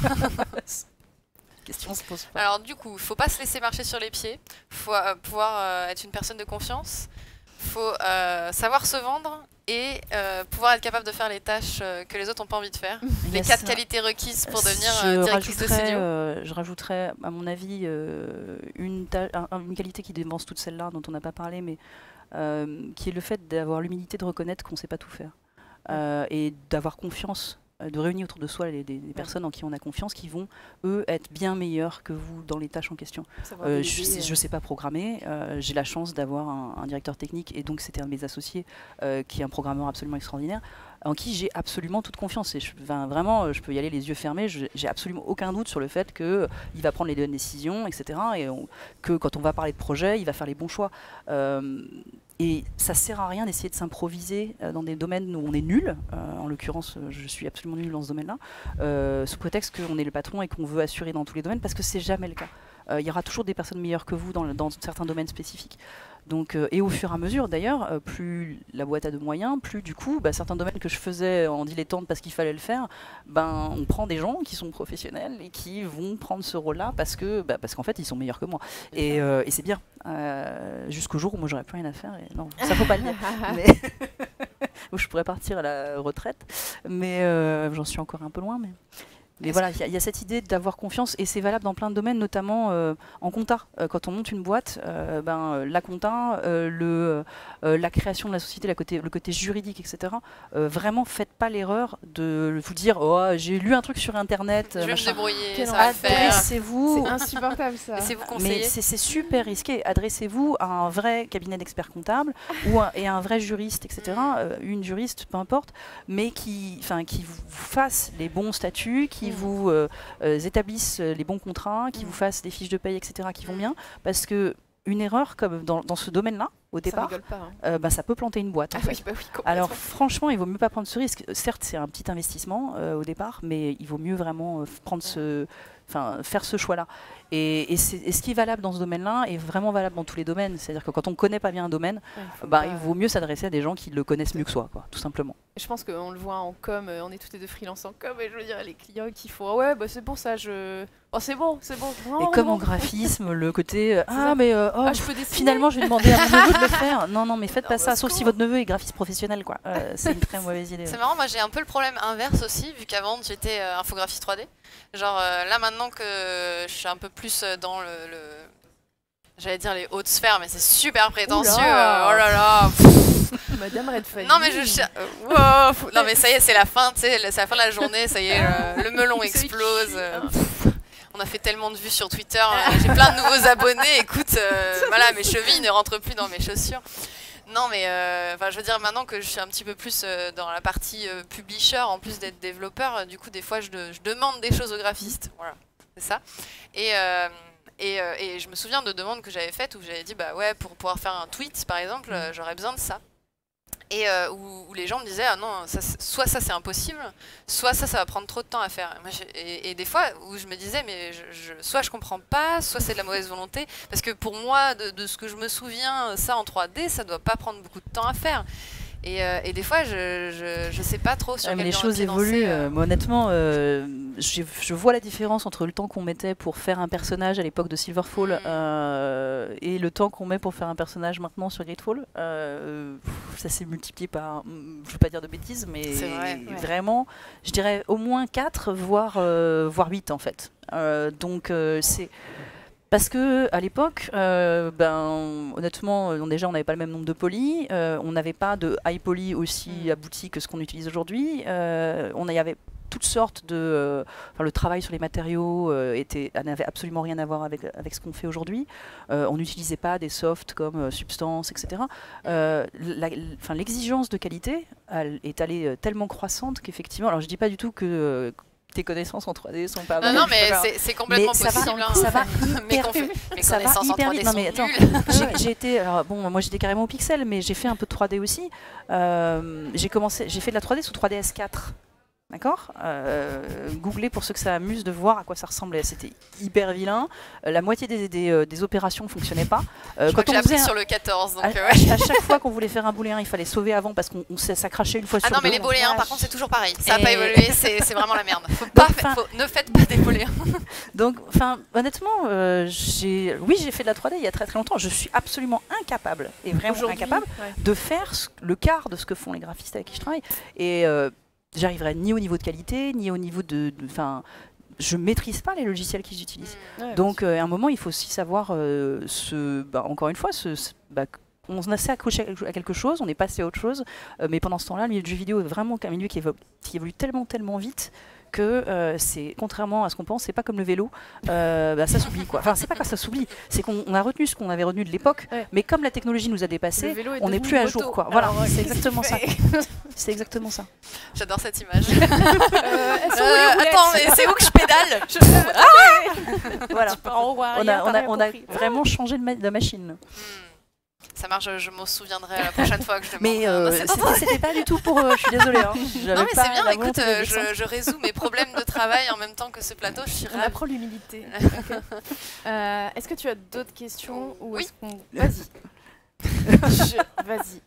question se pose pas. alors du coup, il faut pas se laisser marcher sur les pieds, faut euh, pouvoir euh, être une personne de confiance, faut euh, savoir se vendre et euh, pouvoir être capable de faire les tâches euh, que les autres n'ont pas envie de faire. Les Yes. quatre qualités requises pour devenir Je euh, directrice de rajouterais, studio. euh, je rajouterais, à mon avis, euh, une, ta- un- un- une qualité qui dévance toutes celles-là, dont on n'a pas parlé, mais euh, qui est le fait d'avoir l'humilité de reconnaître qu'on ne sait pas tout faire. Euh, et d'avoir confiance de réunir autour de soi les, des, des personnes en qui on a confiance, qui vont, eux, être bien meilleurs que vous dans les tâches en question. Euh, je ne sais, sais pas programmer, euh, j'ai la chance d'avoir un, un directeur technique, et donc c'était un de mes associés, euh, qui est un programmeur absolument extraordinaire, en qui j'ai absolument toute confiance. Et je, enfin, vraiment, je peux y aller les yeux fermés, j'ai absolument aucun doute sur le fait qu'il va prendre les bonnes décisions, et cetera. Et on, que quand on va parler de projet, il va faire les bons choix. Euh, Et ça sert à rien d'essayer de s'improviser dans des domaines où on est nul. Euh, en l'occurrence, je suis absolument nul dans ce domaine-là, euh, sous prétexte qu'on est le patron et qu'on veut assurer dans tous les domaines, parce que c'est jamais le cas. Euh, il y aura toujours des personnes meilleures que vous dans, le, dans certains domaines spécifiques. Donc, euh, et au fur et à mesure, d'ailleurs, euh, plus la boîte a de moyens, plus du coup, bah, certains domaines que je faisais en dilettante parce qu'il fallait le faire, ben, on prend des gens qui sont professionnels et qui vont prendre ce rôle-là parce que, bah, parce qu'en fait, ils sont meilleurs que moi. Et, euh, et c'est bien. Euh, jusqu'au jour où moi, j'aurais plus rien à faire. Et non, ça faut pas le dire. Mais où je pourrais partir à la retraite. Mais euh, j'en suis encore un peu loin. Mais... Mais voilà, il y, y a cette idée d'avoir confiance, et c'est valable dans plein de domaines, notamment euh, en compta. Euh, quand on monte une boîte, euh, ben, la compta, euh, le, euh, la création de la société, la côté, le côté juridique, et cetera. Euh, vraiment, faites pas l'erreur de vous dire oh, j'ai lu un truc sur Internet. Je vais machin. me débrouiller, ça va faire. Adressez-vous. C'est insupportable ça. Laissez-vous conseiller. Mais c'est super risqué. Adressez-vous à un vrai cabinet d'experts comptables ou à, et à un vrai juriste, et cetera. Euh, une juriste, peu importe, mais qui, qui vous fasse les bons statuts, qui qui vous euh, euh, établissent les bons contrats, qui mmh. vous fassent des fiches de paye, et cetera, qui vont bien, parce que une erreur comme dans, dans ce domaine-là, au départ, ça, pas, hein. euh, bah, ça peut planter une boîte. Ah en fait. oui, bah oui, alors franchement, il vaut mieux pas prendre ce risque. Certes, c'est un petit investissement euh, au départ, mais il vaut mieux vraiment euh, prendre ouais. ce, enfin, faire ce choix-là. Et, et, et ce qui est valable dans ce domaine-là est vraiment valable dans tous les domaines. C'est-à-dire que quand on ne connaît pas bien un domaine, ouais, il, bah, pas... il vaut mieux s'adresser à des gens qui le connaissent mieux que soi, quoi, tout simplement. Et je pense qu'on le voit en com, on est toutes les deux freelance en com, et je veux dire, les clients qui font ouais, bah, c'est pour ça, je... oh, c'est bon, c'est bon. Non, et comme bon. En graphisme, le côté ah, mais euh, oh, ah, je peux finalement, je vais demander à mon neveu de le faire. Non, non, mais faites non, pas ça, sauf si votre neveu est graphiste professionnel, quoi. Euh, c'est une très mauvaise idée. C'est ouais. marrant, moi j'ai un peu le problème inverse aussi, vu qu'avant j'étais euh, infographiste trois D. Genre euh, là maintenant que je suis un peu plus dans le, le... j'allais dire les hautes sphères, mais c'est super prétentieux. Oula. Euh, oh là là. Madame Redford. Non mais je, euh, wow. Non mais ça y est, c'est la fin, tu sais, c'est la fin de la journée, ça y est, euh, le melon explose. Euh, on a fait tellement de vues sur Twitter, euh, j'ai plein de nouveaux abonnés. Écoute, euh, voilà, mes chevilles ne rentrent plus dans mes chaussures. Non mais euh, je veux dire, maintenant que je suis un petit peu plus euh, dans la partie euh, publisher, en plus d'être développeur, euh, du coup des fois je, de, je demande des choses aux graphistes, voilà, c'est ça. Et, euh, et, euh, et je me souviens de demandes que j'avais faites où j'avais dit bah ouais, pour pouvoir faire un tweet par exemple, euh, j'aurais besoin de ça. Et euh, où, où les gens me disaient ah non, ça, soit ça c'est impossible, soit ça ça va prendre trop de temps à faire. Moi, et, et des fois où je me disais mais je, je, soit je comprends pas, soit c'est de la mauvaise volonté, parce que pour moi de, de ce que je me souviens, ça en trois D ça doit pas prendre beaucoup de temps à faire. Et, euh, et des fois, je, je, je sais pas trop sur ouais, quel mais les choses évoluent. Euh... Euh, honnêtement, euh, je, je vois la différence entre le temps qu'on mettait pour faire un personnage à l'époque de Silverfall mmh. euh, et le temps qu'on met pour faire un personnage maintenant sur Greatfall. Euh, ça s'est multiplié par, je veux pas dire de bêtises, mais vrai, ouais. vraiment, je dirais au moins quatre, voire, euh, voire huit en fait. Euh, donc euh, c'est... Parce que à l'époque, euh, ben, honnêtement, euh, déjà on n'avait pas le même nombre de polys, euh, on n'avait pas de high poly aussi mmh. abouti que ce qu'on utilise aujourd'hui. Euh, on y avait toutes sortes de, euh, enfin, le travail sur les matériaux euh, était, n'avait absolument rien à voir avec avec ce qu'on fait aujourd'hui. Euh, on n'utilisait pas des softs comme euh, Substance, et cetera. Euh, enfin, l'exigence de qualité elle, est allée tellement croissante qu'effectivement, alors je dis pas du tout que euh, tes connaissances en trois D sont pas bonnes. Non, non, mais c'est complètement mais possible. Ça va, ça va hyper, mes ça va hyper vite. Non, mais attends, j'ai été, alors bon, moi j'étais carrément au pixel, mais j'ai fait un peu de trois D aussi. Euh, j'ai commencé, j'ai fait de la trois D sous trois D S quatre. D'accord euh, Googlez pour ceux que ça amuse de voir à quoi ça ressemblait. C'était hyper vilain. Euh, la moitié des, des, euh, des opérations ne fonctionnaient pas. Euh, Je quand on faisait un... sur le quatorze. Donc à, euh, ouais. à chaque fois qu'on voulait faire un booléen, il fallait sauver avant parce qu'on ça crachait une fois ah sur deux. Ah non, mais les booléens, par contre, c'est toujours pareil. Ça n'a et... pas évolué, c'est vraiment la merde. Faut pas donc, faut, ne faites pas des booléens. Donc, enfin, honnêtement, euh, j'ai, oui, j'ai fait de la trois D il y a très très longtemps. Je suis absolument incapable, et vraiment incapable, ouais. de faire le quart de ce que font les graphistes avec qui je travaille. Et euh, j'arriverai ni au niveau de qualité, ni au niveau de... Enfin, je ne maîtrise pas les logiciels qu'ils utilisent. Mmh. Ouais, donc, euh, à un moment, il faut aussi savoir, euh, se, bah, encore une fois, se, se, bah, on s'est accroché à quelque chose, on est passé à autre chose, euh, mais pendant ce temps-là, le milieu du jeu vidéo est vraiment un milieu qui évolue, qui évolue tellement, tellement vite que euh, c'est, contrairement à ce qu'on pense, c'est pas comme le vélo, euh, bah, ça s'oublie quoi. Enfin, c'est pas que ça s'oublie, c'est qu'on on a retenu ce qu'on avait retenu de l'époque, Ouais. mais comme la technologie nous a dépassés, Le vélo est on n'est devenu plus à moto. jour quoi. Alors, Voilà, euh, c'est qu'est-ce exactement que ça. tu fais C'est exactement ça. J'adore cette image. Euh, elles sont où, Euh, les roulettes attends, mais c'est où que je pédale? Je- Voilà. Tu pars en roue On arrière, a, on t'as a, rien on a compris. vraiment changé de, ma- de machine. Hmm. Ça marche, je, je m'en souviendrai la prochaine fois que je Mais demanderai un euh, ascendant. c'était c'était pas du tout pour. Euh, je suis désolée. Hein. J'avais Non mais pas c'est bien, la écoute, volonté euh, d'être méchante. je, je résous mes problèmes de travail en même temps que ce plateau, je suis On ravie. apprend l'humilité. Ok. Euh, Est-ce que tu as d'autres questions ou Oui. est-ce qu'on... Vas-y. Je- Vas-y.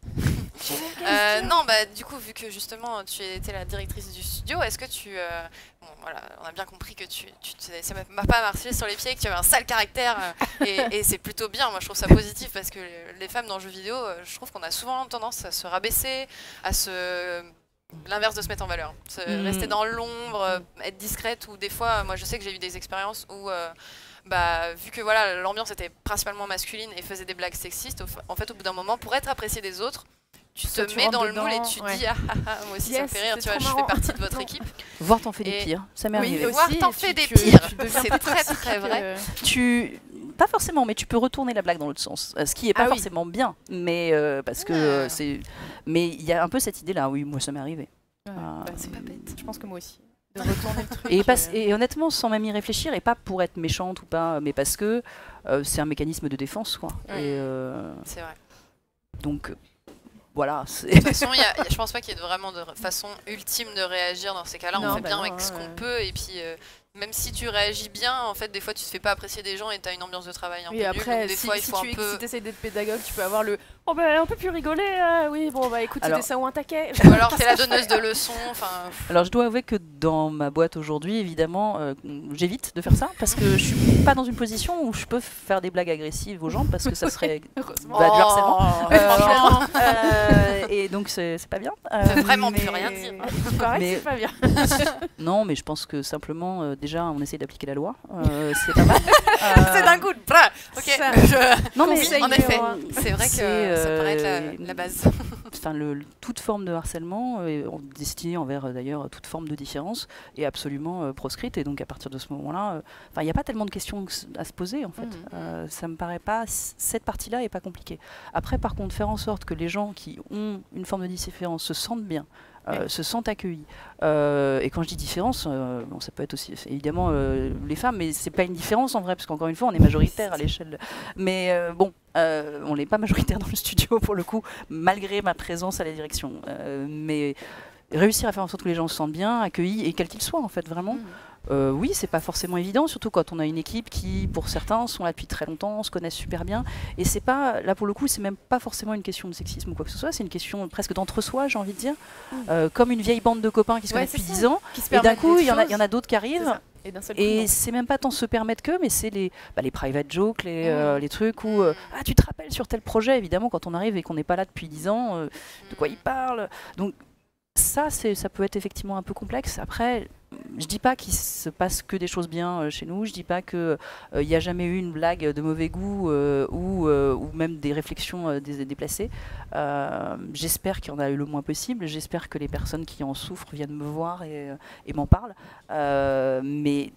Euh, non, bah du coup, vu que justement tu étais la directrice du studio, est-ce que tu... euh, Bon, voilà, on a bien compris que tu, tu te- ça m'a pas marché sur les pieds, que tu avais un sale caractère, euh, et, et c'est plutôt bien, moi je trouve ça positif, parce que les femmes dans le jeu vidéo, euh, je trouve qu'on a souvent tendance à se rabaisser, à se... L'inverse de se mettre en valeur, se Mm. rester dans l'ombre, euh, être discrète, ou des fois, moi je sais que j'ai eu des expériences où... euh, bah, vu que voilà, l'ambiance était principalement masculine et faisait des blagues sexistes, au f- en fait, au bout d'un moment, pour être apprécié des autres, tu Soit te tu ça rentres dans le dedans, moule et tu ouais. dis ah ah ah, moi aussi ça me Yes, fait rire, c'est tu vois, trop je fais marrant. partie de votre Non. équipe. Voir t'en fais des Et- pires. Ça m'est Oui, arrivé. aussi, Voir, t'en tu- fais des tu- pires. tu deviens C'est plus très, toxique très vrai. que- Tu pas forcément, mais tu peux retourner la blague dans l'autre sens, euh, ce qui est pas Ah oui. forcément bien, mais euh, parce que Ouais. euh, c'est. Mais il y a un peu cette idée là. Oui, moi ça m'est arrivé. Ouais, Ah. bah, C'est pas bête. Je pense que moi aussi. De retourner le truc. Et, pas- euh, et honnêtement, sans même y réfléchir, et pas pour être méchante ou pas, mais parce que euh, c'est un mécanisme de défense, quoi. Mm. Et euh, C'est vrai. donc, euh, voilà. c'est- De toute façon, il y a- il y a- je pense pas qu'il y ait vraiment de façon ultime de réagir dans ces cas-là. On Non, fait bah bien non, avec ce hein, qu'on ouais. peut. Et puis, euh, même si tu réagis bien, en fait, des fois, tu te fais pas apprécier des gens et tu as une ambiance de travail un Et peu après, nulle. Donc, des si, fois, il si faut tu un peu. si essaies d'être pédagogue, tu peux avoir le oh bah un peu plus rigoler. euh, oui, bon bah écoute, Alors- c'était ça ou un taquet. Ou alors, t'es la donneuse de leçons. Enfin, Alors, je dois avouer que dans ma boîte aujourd'hui, évidemment, euh, j'évite de faire ça parce que je suis pas dans une position où je peux faire des blagues agressives aux gens parce que ça serait Heureusement. bah, du harcèlement. Oh, Euh, franchement, euh, et donc, c'est c'est pas bien. Euh, ça veut vraiment mais- plus rien dire. Il paraît Mais- que c'est pas bien. Non, mais je pense que simplement, euh, déjà, on essaie d'appliquer la loi. Euh, c'est pas mal. C'est d'un coup de bras. Ok. Ça- Je- Non, mais Oui, c'est en effet. numéro un. C'est vrai que C'est, ça paraît être euh, la, la base. enfin, le, le- toute forme de harcèlement, euh, en- destinée envers euh, d'ailleurs toute forme de différence, est absolument euh, proscrite. Et donc à partir de ce moment-là, euh, enfin, il n'y a pas tellement de questions que s- à se poser en fait. Mhm. Euh, ça me paraît pas, c- cette partie-là est pas compliquée. Après, par contre, faire en sorte que les gens qui ont une forme de différence se sentent bien. euh, se sentent accueillis. Euh, et quand je dis différence, euh, bon, ça peut être aussi c'est évidemment euh, les femmes, mais c'est pas une différence en vrai, parce qu'encore une fois, on est majoritaire à l'échelle. Mais euh, bon, euh, on n'est pas majoritaire dans le studio pour le coup, malgré ma présence à la direction. Euh, mais réussir à faire en sorte que les gens se sentent bien, accueillis, et quels qu'ils soient en fait, vraiment. Mhm. Euh, oui, c'est pas forcément évident, surtout quand on a une équipe qui, pour certains, sont là depuis très longtemps, se connaissent super bien. Et c'est pas, là pour le coup, c'est même pas forcément une question de sexisme ou quoi que ce soit, c'est une question presque d'entre-soi, j'ai envie de dire. Euh, comme une vieille bande de copains qui se Ouais, connaissent c'est depuis ça. dix ans. Qui se Et d'un permettent coup, des il y, en a- il y en a choses. d'autres qui C'est arrivent. ça. Et d'un seul coup, Et non. c'est même pas tant se permettre que, mais c'est les, bah, les private jokes, les, Mm. euh, les trucs où euh, ah, tu te rappelles sur tel projet, évidemment, quand on arrive et qu'on n'est pas là depuis dix ans, euh, de quoi il parle. Donc ça, c'est, ça peut être effectivement un peu complexe. Après, je dis pas qu'il se passe que des choses bien euh, chez nous, je dis pas qu'il n'y a jamais eu une blague de mauvais goût euh, ou, euh, ou même des réflexions euh, dé- déplacées. Euh, j'espère qu'il y en a eu le moins possible, j'espère que les personnes qui en souffrent viennent me voir et, et m'en parlent. Euh, mais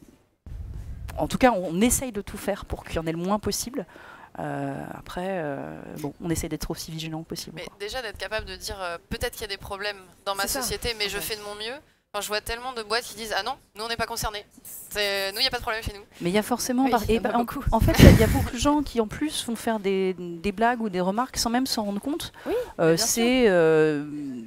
en tout cas, on essaye de tout faire pour qu'il y en ait le moins possible. Euh, après, euh, bon, on essaie d'être aussi vigilant que possible. Mais quoi. déjà d'être capable de dire euh, peut-être qu'il y a des problèmes dans ma C'est ça. société, mais je fais de mon mieux. Enfin, je vois tellement de boîtes qui disent ah non, nous on n'est pas concernés. C'est- Nous il n'y a pas de problème chez nous. Mais il y a forcément, Oui, par- il y et en a bah, en, beaucoup. en fait, il y a- il y, a beaucoup de gens qui en plus vont faire des, des blagues ou des remarques sans même s'en rendre compte. Oui, Euh, bien sûr. c'est euh,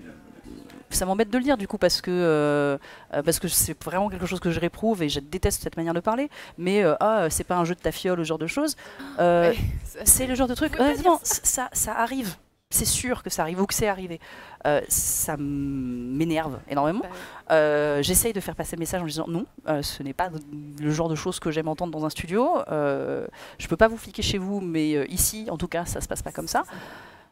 ça m'embête de le dire du coup parce que euh, euh, parce que c'est vraiment quelque chose que je réprouve et je déteste cette manière de parler. Mais euh, ah, c'est pas un jeu de tafiole, ce genre de choses. Euh, Ouais, ça- C'est le genre de truc. Vous pouvez pas Honnêtement, dire ça, ça arrive. C'est sûr que ça arrive ou que c'est arrivé. Euh, ça m'énerve énormément. Bah, Euh, J'essaye de faire passer le message en disant non, euh, ce n'est pas le genre de choses que j'aime entendre dans un studio. Euh, je peux pas vous fliquer chez vous, mais euh, ici, en tout cas, ça se passe pas comme ça.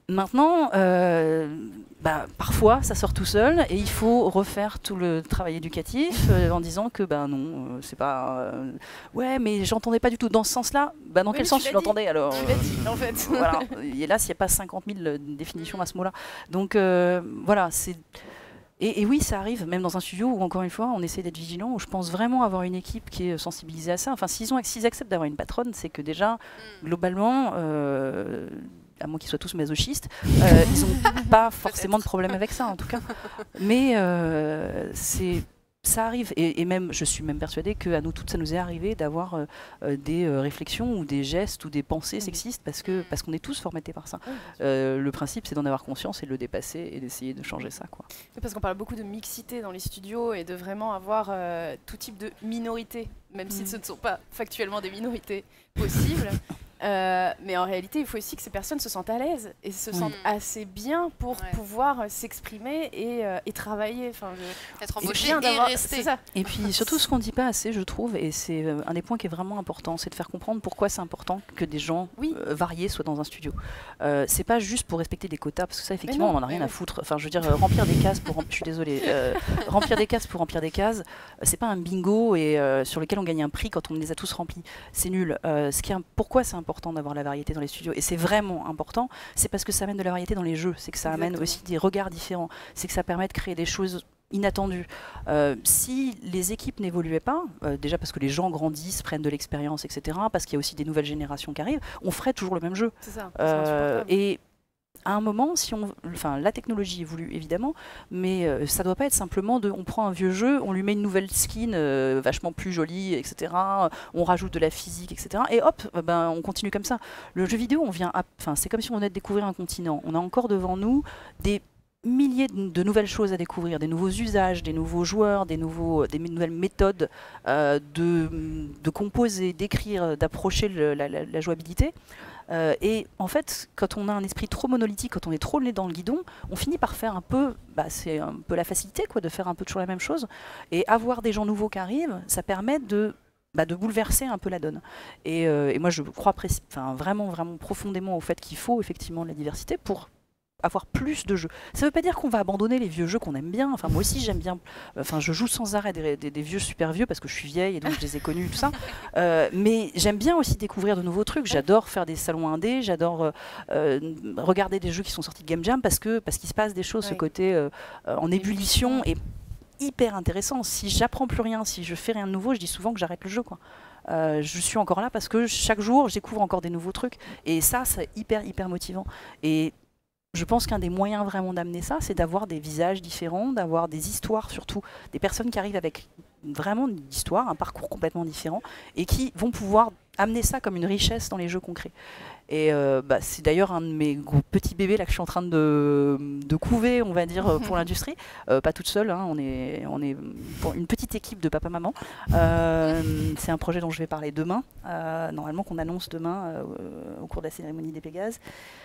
Maintenant, euh, bah, parfois, ça sort tout seul et il faut refaire tout le travail éducatif euh, en disant que ben non, euh, c'est pas. Euh, ouais, mais j'entendais pas du tout dans ce sens-là. Bah, dans Oui, quel mais sens tu tu l'as l'entendais alors Tu l'as dit, en fait. Voilà. Et là, s'il n'y a pas cinquante mille définitions à ce mot-là. Donc euh, voilà, c'est. Et, et oui, ça arrive, même dans un studio où, encore une fois, on essaie d'être vigilant, où je pense vraiment avoir une équipe qui est sensibilisée à ça. Enfin, s'ils ont, s'ils acceptent d'avoir une patronne, c'est que déjà, globalement, euh, à moins qu'ils soient tous masochistes, euh, ils n'ont pas forcément de problème avec ça, en tout cas. Mais euh, c'est... Ça arrive, et, et même, je suis même persuadée qu'à nous toutes, ça nous est arrivé d'avoir euh, euh, des euh, réflexions ou des gestes ou des pensées sexistes parce que parce qu'on est tous formatés par ça. Euh, le principe, c'est d'en avoir conscience et de le dépasser et d'essayer de changer ça, quoi. Parce qu'on parle beaucoup de mixité dans les studios et de vraiment avoir euh, tout type de minorités, même mmh. si ce ne sont pas factuellement des minorités possibles. Euh, mais en réalité, il faut aussi que ces personnes se sentent à l'aise et se sentent oui. assez bien pour ouais. pouvoir euh, s'exprimer et, euh, et travailler. Enfin, je... être embauché et rester. Ça. Et puis surtout, ce qu'on ne dit pas assez, je trouve, et c'est euh, un des points qui est vraiment important, c'est de faire comprendre pourquoi c'est important que des gens oui. euh, variés soient dans un studio. Euh, c'est pas juste pour respecter des quotas, parce que ça, effectivement, non, on en a rien oui. à foutre. Enfin, je veux dire, euh, remplir des cases pour... Je suis désolée. Euh, remplir des cases pour remplir des cases, euh, c'est pas un bingo et euh, sur lequel on gagne un prix quand on les a tous remplis. C'est nul. Euh, ce qui est, pourquoi c'est important important d'avoir la variété dans les studios, et c'est vraiment important, c'est parce que ça amène de la variété dans les jeux, c'est que ça Exactement. amène aussi des regards différents, c'est que ça permet de créer des choses inattendues. Euh, si les équipes n'évoluaient pas, euh, déjà parce que les gens grandissent, prennent de l'expérience, et cetera, parce qu'il y a aussi des nouvelles générations qui arrivent, on ferait toujours le même jeu. C'est ça, euh, et à un moment, si on, enfin, la technologie évolue évidemment, mais euh, ça doit pas être simplement de, on prend un vieux jeu, on lui met une nouvelle skin euh, vachement plus jolie, et cetera. On rajoute de la physique, et cetera. Et hop, ben on continue comme ça. Le jeu vidéo, on vient, enfin, c'est comme si on venait de découvrir un continent. On a encore devant nous des milliers de nouvelles choses à découvrir, des nouveaux usages, des nouveaux joueurs, des, nouveaux, des nouvelles méthodes euh, de, de composer, d'écrire, d'approcher le, la, la, la jouabilité. Euh, et en fait, quand on a un esprit trop monolithique, quand on est trop le nez dans le guidon, on finit par faire un peu, bah, c'est un peu la facilité, quoi, de faire un peu toujours la même chose. Et avoir des gens nouveaux qui arrivent, ça permet de, bah, de bouleverser un peu la donne. Et, euh, et moi, je crois enfin, vraiment, vraiment profondément au fait qu'il faut effectivement de la diversité pour avoir plus de jeux. Ça ne veut pas dire qu'on va abandonner les vieux jeux qu'on aime bien. Enfin, moi aussi, j'aime bien. Enfin, je joue sans arrêt des, des, des vieux super vieux parce que je suis vieille et donc je les ai connus, tout ça. Euh, mais j'aime bien aussi découvrir de nouveaux trucs. J'adore faire des salons indés. J'adore euh, regarder des jeux qui sont sortis de Game Jam parce que parce qu'il se passe des choses. Oui. Ce côté euh, en ébullition est hyper intéressant. Si j'apprends plus rien, si je fais rien de nouveau, je dis souvent que j'arrête le jeu, quoi. Euh, je suis encore là parce que chaque jour, je découvre encore des nouveaux trucs. Et ça, c'est hyper, hyper motivant. Et je pense qu'un des moyens vraiment d'amener ça, c'est d'avoir des visages différents, d'avoir des histoires surtout, des personnes qui arrivent avec vraiment une histoire, un parcours complètement différent, et qui vont pouvoir amener ça comme une richesse dans les jeux concrets. Et euh, bah, c'est d'ailleurs un de mes gros petits bébés là que je suis en train de, de couver, on va dire, pour l'industrie. Euh, pas toute seule, hein, on est, on est pour une petite équipe de papa-maman. Euh, c'est un projet dont je vais parler demain, euh, normalement qu'on annonce demain euh, au cours de la cérémonie des Pégases.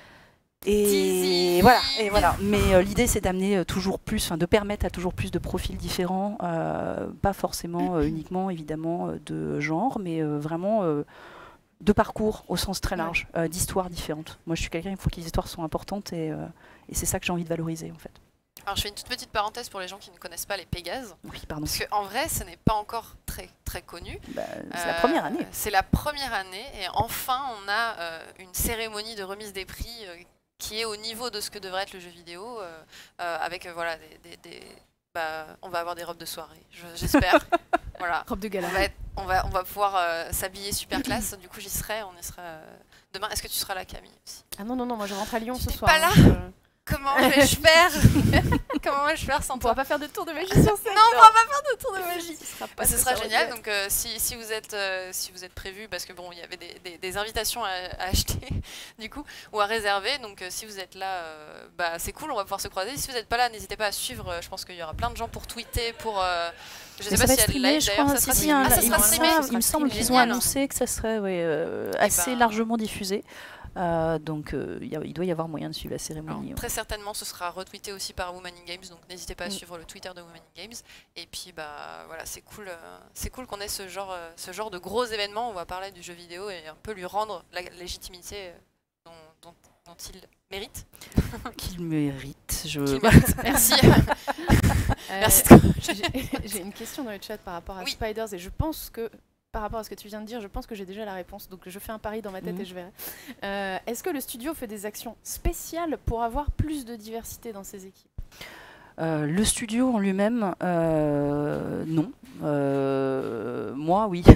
Et voilà, et voilà. Mais euh, l'idée, c'est d'amener euh, toujours plus, de permettre à toujours plus de profils différents, euh, pas forcément euh, uniquement, évidemment, euh, de genre, mais euh, vraiment euh, de parcours au sens très large, euh, d'histoires différentes. Moi, je suis quelqu'un, il faut que les histoires soient importantes, et, euh, et c'est ça que j'ai envie de valoriser, en fait. Alors, je fais une toute petite parenthèse pour les gens qui ne connaissent pas les Pégases. Oui, pardon. Parce qu'en vrai, ce n'est pas encore très, très connu. Bah, c'est euh, la première année. C'est la première année, et enfin, on a euh, une cérémonie de remise des prix euh, qui est au niveau de ce que devrait être le jeu vidéo, euh, euh, avec euh, voilà, des, des, des bah, on va avoir des robes de soirée, j'espère. Voilà. Robe de gala. On va, être, on va, on va pouvoir euh, s'habiller super classe. Du coup, j'y serai. On y sera euh, demain. Est-ce que tu seras là, Camille aussi? Ah non non non, moi je rentre à Lyon tu ce soir. Pas là. Donc, euh... Comment vais-je faire? Comment vais-je faire sans on toi? On pourra pas faire de tour de magie sur scène. Non, on pourra pas faire de tour de magie. Ce sera, bah, ce sera génial. Donc, euh, si, si vous êtes, euh, si vous êtes prévu, parce que bon, il y avait des, des, des invitations à, à acheter, du coup, ou à réserver. Donc, euh, si vous êtes là, euh, bah, c'est cool. On va pouvoir se croiser. Si vous n'êtes pas là, n'hésitez pas à suivre. Euh, je pense qu'il y aura plein de gens pour tweeter, pour. Euh, je sais mais pas s'il y a de live d'ailleurs. Ça sera streamé. Ah, ça sera streamé. Il me semble qu'ils ont annoncé que ça serait ouais, euh, assez bah... largement diffusé. Euh, donc euh, y a, il doit y avoir moyen de suivre la cérémonie. Alors, très certainement ce sera retweeté aussi par Women in Games, donc n'hésitez pas à mm. suivre le Twitter de Women in Games. Et puis bah voilà, c'est cool, euh, c'est cool qu'on ait ce genre, euh, ce genre de gros événements. On va parler du jeu vidéo et un peu lui rendre la légitimité dont, dont, dont dont il mérite. Qu'il mérite. Je... Qu'il mérite. Merci. Euh, Merci de corriger. j'ai- J'ai une question dans le chat par rapport à Oui. Spiders et je pense que par rapport à ce que tu viens de dire, je pense que j'ai déjà la réponse. Donc je fais un pari dans ma tête Mhm. et je verrai. Euh, Est-ce que le studio fait des actions spéciales pour avoir plus de diversité dans ses équipes? Euh, le studio en lui-même, euh, non. Euh, moi, oui.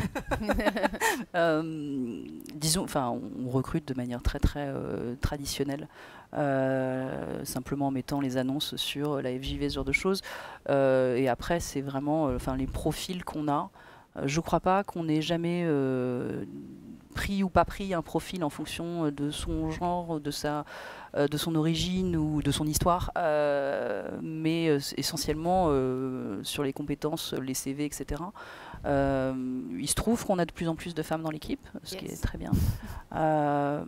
Euh, disons, enfin, on recrute de manière très très euh, traditionnelle, euh, simplement en mettant les annonces sur la F J V, ce genre de choses. Euh, et après, c'est vraiment, euh, enfin, les profils qu'on a. Euh, je crois pas qu'on ait jamais euh, pris ou pas pris un profil en fonction de son genre, de sa euh, de son origine ou de son histoire, euh, mais euh, essentiellement euh, sur les compétences, les C V, et cetera. Euh, il se trouve qu'on a de plus en plus de femmes dans l'équipe, ce Yes. qui est très bien. Euh,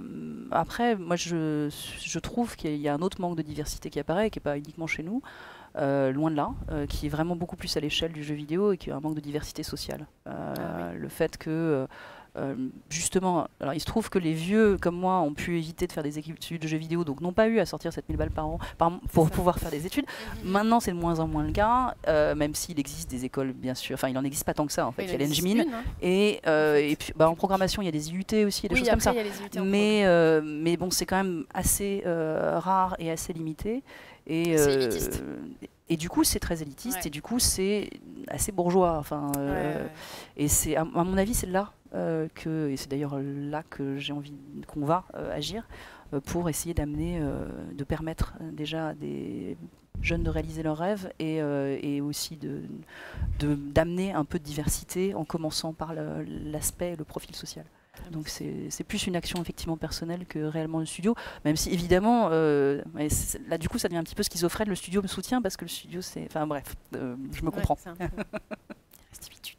après, moi, je, je trouve qu'il y a un autre manque de diversité qui apparaît, qui n'est pas uniquement chez nous, euh, loin de là, euh, qui est vraiment beaucoup plus à l'échelle du jeu vidéo et qui a un manque de diversité sociale. Euh, Ah oui. Le fait que euh, Euh, justement, alors il se trouve que les vieux comme moi ont pu éviter de faire des études de jeux vidéo, donc n'ont pas eu à sortir sept mille balles par an par, pour pouvoir faire des études. Mhm. Maintenant, c'est de moins en moins le cas, euh, même s'il existe des écoles, bien sûr. Enfin, il n'en existe pas tant que ça, en fait. Oui, Il y a en existe l'Engmin, une, hein. et, euh, en fait. et puis bah, en programmation, il y a des I U T aussi, des Oui, choses après, comme ça. il y a les I U T en Mais, euh, mais bon, c'est quand même assez euh, rare et assez limité. Et, C'est euh, élitiste. et du coup, c'est très élitiste, Ouais. et du coup, c'est assez bourgeois. Enfin, euh, Ouais, ouais, ouais. et c'est, à, à mon avis, c'est là euh, que, et c'est d'ailleurs là que j'ai envie qu'on va euh, agir euh, pour essayer d'amener, euh, de permettre euh, déjà à des jeunes de réaliser leurs rêves et, euh, et aussi de, de- d'amener un peu de diversité en commençant par le- l'aspect, le profil social. Donc c'est, c'est plus une action effectivement personnelle que réellement le studio, même si évidemment, euh, ouais, c'est- là du coup ça devient un petit peu schizophrène, le studio me soutient parce que le studio c'est... Enfin bref, euh, je me Ouais, comprends. c'est un peu- Restitude.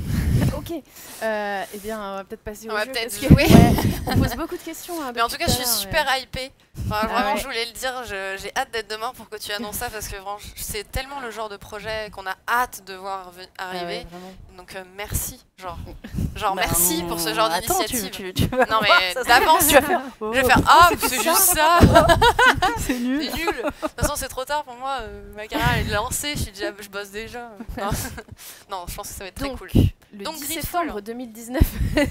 Ok. Euh, eh bien, on va peut-être passer On au va jeu, peut-être parce que, jouer. ouais, on pose beaucoup de questions. hein, Mais en tout depuis cas, je tout suis à l'heure, super ouais. hypée. Enfin, Ah vraiment, ouais. je voulais le dire, je- j'ai hâte d'être demain pour que tu annonces ça parce que vraiment, c'est tellement le genre de projet qu'on a hâte de voir ve- Ah arriver. ouais, vraiment. Donc euh, merci, genre, genre Bah, merci pour ce genre attends, d'initiative. tu, tu, tu vas Non voir, mais ça, d'avance, tu vas faire. Oh, Je vais faire ah, c'est juste ça. c'est nul. C'est nul. De toute façon, c'est trop tard pour moi. euh, ma carrière elle est lancée. Je suis déjà, je bosse déjà. Non, non, je pense que ça va être très Donc, cool. Le Donc, dix Gridfall. septembre deux mille dix-neuf,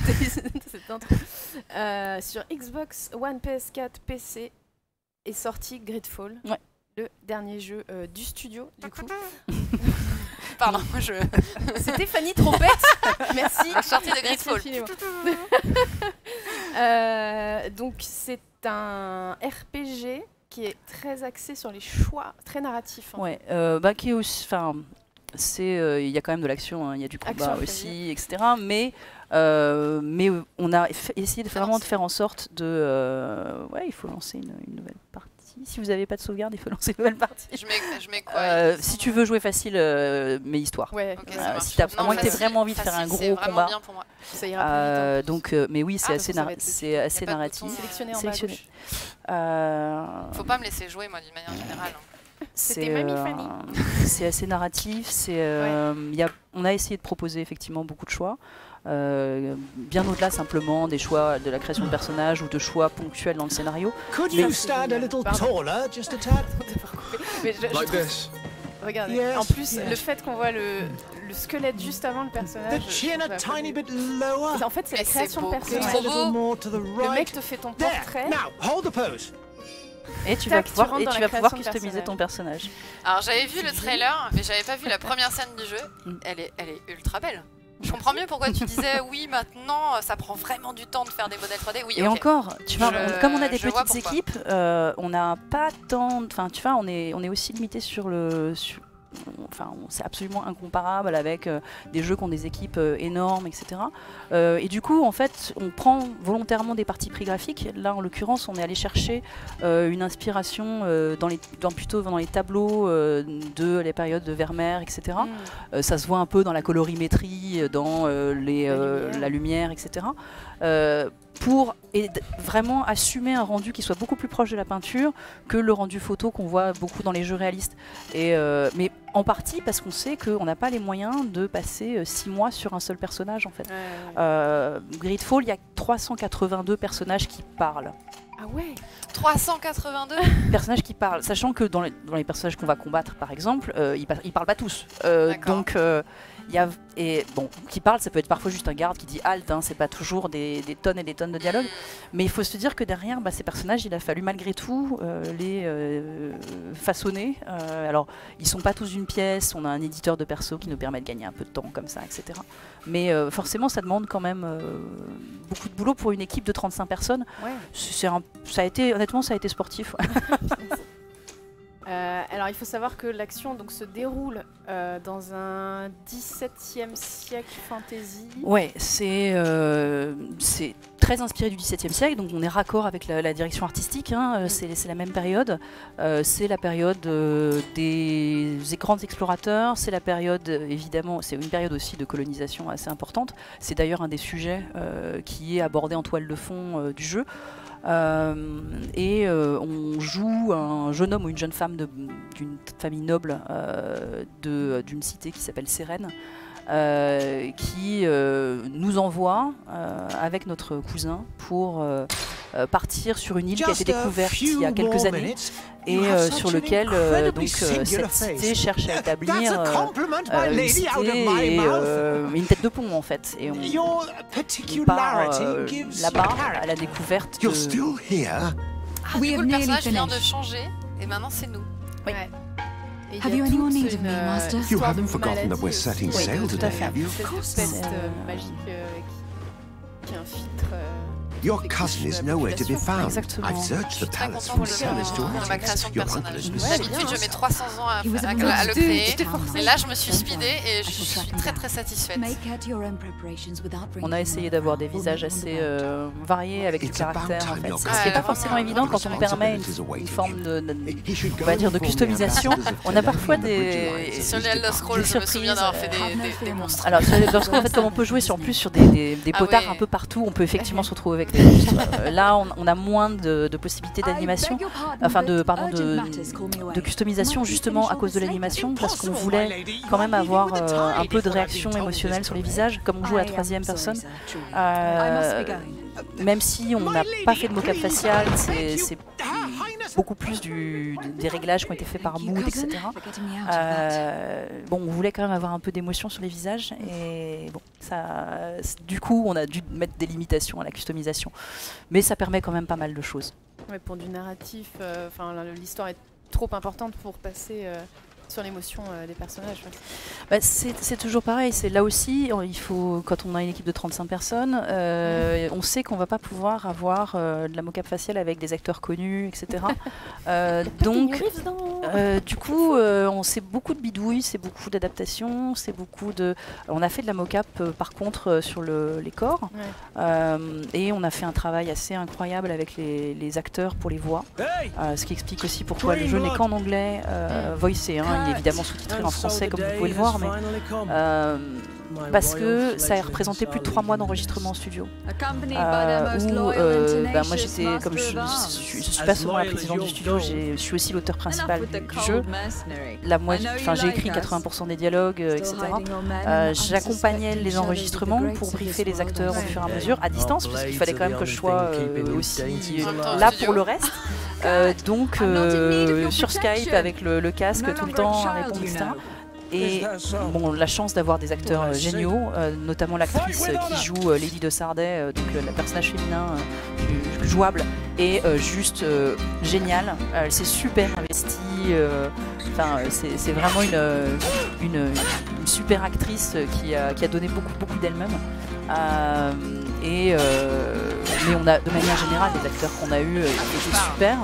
cette intro, euh, sur Xbox One, P S quatre, P C est sorti Gridfall, Ouais. le dernier jeu euh, du studio. Du coup, Pardon, je. c'était Fanny Trompette. Merci. Je suis sortie de Merci Gridfall. infiniment. Euh, donc c'est un R P G qui est très axé sur les choix, très narratif. hein. Ouais, euh, bah, qui est aussi, enfin, c'est, euh, il y a quand même de l'action, hein, il y a du Action combat R P G. aussi, et cetera. Mais, euh, mais euh, on a f- essayé de vraiment de faire en sorte de, euh, ouais, il faut lancer une, une nouvelle partie. Si vous n'avez pas de sauvegarde, il faut lancer une nouvelle partie. Je mets, je mets quoi Euh, il si semble- tu veux jouer facile, euh, mais histoire. Ouais, Ok, ouais, ça Euh, marche. si t'as- à Non, moins que t'aies facile- vraiment envie de faire un facile, c'est gros vraiment combat. bien pour moi. ça ira plus vite. Euh, en plus. donc, euh, mais oui, c'est Ah, assez, ça va nar- être le c'est truc. assez Y a pas de narratif. bouton, Sélectionner en bas à Sélectionner. gauche. Euh, Faut pas me laisser jouer, moi, d'une manière générale. hein. C'était c'est, Mamie euh, Fanny. c'est assez narratif. C'est, euh, y a, on a essayé de proposer effectivement beaucoup de choix, euh, bien au-delà simplement des choix de la création de personnages ou de choix ponctuels dans le scénario. Could Mais- you stand a little Pardon. taller, just a tad? Mais je- je Like trouve- this. Regardez. Yes, en plus, yes. le fait qu'on voit le, le squelette juste avant le personnage. The je chin trouve a ça tiny fabuleux. bit lower. En fait, c'est la Mais c'est création de beau. Gaze personnage. a Trop little beau. more to the Le mec right. te fait ton There. portrait. Now, hold the pose. Et tu Tac, vas tu pouvoir, rentres et dans tu la vas pouvoir création de customiser ton personnage. Alors, j'avais vu le trailer, mais j'avais pas vu la première scène du jeu. Mm. Elle est, elle est ultra belle. Je comprends mieux pourquoi tu disais oui, maintenant, ça prend vraiment du temps de faire des modèles trois D. Oui, Et ok. encore, tu vois, Je- on- comme on a des je vois petites pourquoi. équipes, euh, on n'a pas tant, enfin, tu vois, on est, on est aussi limité sur le, sur- enfin, on- c'est absolument incomparable avec euh, des jeux qui ont des équipes euh, énormes, et cetera. Euh, et du coup, en fait, on prend volontairement des parties pris graphiques. Là, en l'occurrence, on est allé chercher euh, une inspiration euh, dans les, dans, plutôt dans les tableaux euh, de les périodes de Vermeer, et cetera. Mm. Euh, ça se voit un peu dans la colorimétrie, euh, dans euh, les, La euh, lumière. la lumière, et cetera. Euh, pour et d- vraiment assumer un rendu qui soit beaucoup plus proche de la peinture que le rendu photo qu'on voit beaucoup dans les jeux réalistes. Et, euh, mais en partie parce qu'on sait qu'on n'a pas les moyens de passer euh, six mois sur un seul personnage en fait. Ouais, ouais. Euh, Gridfall, il y a trois cent quatre-vingt-deux personnages qui parlent. Ah ouais. trois cent quatre-vingt-deux. Personnages qui parlent, sachant que dans les, dans les personnages qu'on va combattre, par exemple, euh, ils, par- ils parlent pas tous. Euh, D'accord. donc, euh, il y a et bon, qui parle, ça peut être parfois juste un garde qui dit halt. Hein, c'est pas toujours des, des tonnes et des tonnes de dialogue. Mais il faut se dire que derrière, bah, ces personnages, il a fallu malgré tout euh, les euh, façonner. Euh, alors, ils sont pas tous d'une pièce. On a un éditeur de perso qui nous permet de gagner un peu de temps comme ça, et cetera. Mais euh, forcément, ça demande quand même euh, beaucoup de boulot pour une équipe de trente-cinq personnes. Ouais. C'est un- ça a été, honnêtement, ça a été sportif. Ouais. Euh, alors il faut savoir que l'action donc se déroule euh, dans un dix-septième siècle fantasy. Ouais, c'est euh, c'est très inspiré du dix-septième siècle, donc on est raccord avec la, la direction artistique, hein, euh, c'est c'est la même période. Euh, c'est la période euh, des grands explorateurs, c'est la période, euh, évidemment, c'est une période aussi de colonisation assez importante. C'est d'ailleurs un des sujets euh, qui est abordé en toile de fond euh, du jeu. Euh, et euh, on joue un jeune homme ou une jeune femme de- d'une famille noble euh, de- d'une cité qui s'appelle Sérène, euh, qui euh, nous envoie euh, avec notre cousin pour euh, euh, partir sur une île qui a été Just a découverte il y few a quelques more années minutes. et You have euh, such sur an lequel euh, donc, incredibly euh, singular cette cité face. cherche à That's établir a euh, compliment, my euh, une lady, cité out of my et mouth. euh, une tête de pont en fait. Et on, Your on part particularity euh, gives là-bas you à la character. découverte You're de... still here? Ah, We du coup, have le nearly personnage vient de finished. changer et maintenant c'est nous. Oui. Ouais. Et il Have y a you anyone toute need of une, me, euh, master? You histoire de haven't forgotten that maladie we're aussi, setting oui, sail de- today, de- have you? Cette course peste not. euh, magique euh, qui, qui infiltre. euh, Your les cousin couches is de la nowhere to be population. found. Exactement. I've Je searched suis the très palace content from de, cellars to de ma attics. création de Your uncle personnage. is Ouais, specific. D'habitude, je mets trois cents ans à, He was à- a à blood le dude. créer. J'étais forcée. Et là, je me suis Don't speedée worry. et I je shall suis track très him très down. satisfaite. Make out your own preparations without On bringing a essayé d'avoir des anyone visages on the assez boat. euh, variés avec du It's about caractère en time fait. your Ce qui n'est pas cousin forcément a évident quand on permet responsibilities une, awaiting une forme him. de, de- He should on go va dire de inform the customisation. ambassadors of On a Teleri parfois and the des- Bridgelites Sur of les his Elder Scrolls, Des je me souviens d'avoir fait surprises, des, euh, des, des monstres. Alors sur les Elder Scrolls, en fait, comme on peut jouer sur, en plus sur des, des, des Ah potards ouais. un peu partout, on peut effectivement se retrouver avec des monstres. Euh, Là, on, on a moins de, de possibilités d'animation, enfin de pardon de, de customisation justement à cause de l'animation, parce qu'on voulait quand même avoir euh, un peu de réaction émotionnelle sur les visages, comme on joue à la troisième personne. Euh, même si on n'a pas fait de mocap facial, c'est c'est beaucoup plus du, des réglages qui ont été faits par Mood, et cetera. Euh, bon, on voulait quand même avoir un peu d'émotion sur les visages et bon, ça, du coup, on a dû mettre des limitations à la customisation, mais ça permet quand même pas mal de choses. Ouais, pour du narratif, euh, enfin la- l'histoire est trop importante pour passer euh, sur l'émotion euh, des personnages. Ouais. Bah, c'est c'est toujours pareil, c'est là aussi, il faut, quand on a une équipe de trente-cinq personnes, euh, on sait qu'on va pas pouvoir avoir euh, de la mocap faciale avec des acteurs connus, et cetera. Euh, donc, Keanu Reeves dans- Euh, du coup, euh, on sait beaucoup de bidouilles, c'est beaucoup d'adaptations, c'est beaucoup de. On a fait de la mocap euh, par contre euh, sur le- les corps, Ouais. euh, et on a fait un travail assez incroyable avec les, les acteurs pour les voix, Hey! euh, ce qui explique aussi pourquoi le jeu n'est qu'en anglais, euh, voicé, hein, il est évidemment sous-titré en français comme vous pouvez le voir, mais euh, parce que ça a représenté plus de trois mois d'enregistrement en studio. Euh, où euh, bah, moi j'étais comme je, je, je suis pas seulement la présidente du studio, j'ai- je suis aussi l'auteur principal du, du jeu. La moitié, enfin j'ai écrit quatre-vingts pour cent des dialogues, euh, et cetera. Euh, J'accompagnais les enregistrements pour briefer les acteurs au fur et à mesure à distance, parce qu'il fallait quand même que je sois euh, aussi euh, là pour le reste. Euh, donc euh, sur Skype avec le, le casque tout le temps à répondre, et cetera. Et bon, la chance d'avoir des acteurs euh, géniaux, euh, notamment l'actrice euh, qui joue euh, Lady de Sardet, euh, donc le, le personnage féminin euh, jouable, et euh, juste euh, géniale. Elle s'est super investie. euh, Enfin, euh, c'est c'est vraiment une, euh, une, une super actrice euh, qui a, qui a donné beaucoup, beaucoup d'elle-même. Euh, et euh, mais on a, de manière générale, les acteurs qu'on a eus euh, étaient super.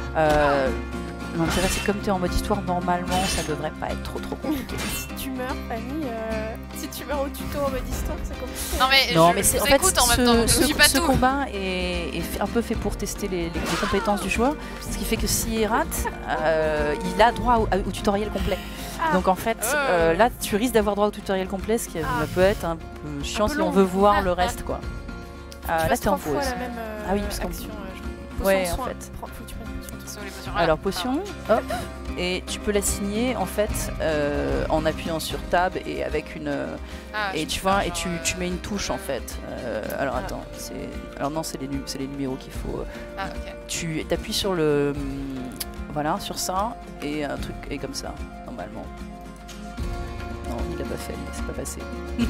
Euh, L'intérêt, c'est comme tu es en mode histoire, normalement, ça devrait pas être trop trop compliqué. Si tu meurs, Fanny, euh, si tu meurs au tuto en mode histoire, c'est compliqué. Non mais, Non, je, mais je c'est vous en fait écoute en ce, même temps, donc je ce- suis pas ce tout. combat est, est fait- un peu fait pour tester les, les- les compétences du joueur, ce qui fait que s'il rate, euh, il a droit au, au tutoriel complet. Ah. Donc en fait, euh, là, tu risques d'avoir droit au tutoriel complet, ce qui Ah. peut être un peu chiant Un peu si on long. veut voir le reste, quoi. Tu Euh, là, fasses t'es en trois fois pause. la même euh, Ah oui, parce qu'on- action. euh, je- faut Ouais, prendre en soin. fait. Prends- faut que tu prennes soin de toi. sont les potions? Voilà. Alors potion, hop, et tu peux la signer en fait euh, en appuyant sur Tab et avec une Ah, et je tu peux vois faire et tu, genre, tu mets une touche en fait. Euh, alors Ah. attends, c'est alors non c'est les nu- c'est les numéros qu'il faut. Ah, ok. Tu appuies sur le voilà sur ça et un truc est comme ça normalement. Non, il l'a pas fait, c'est pas passé.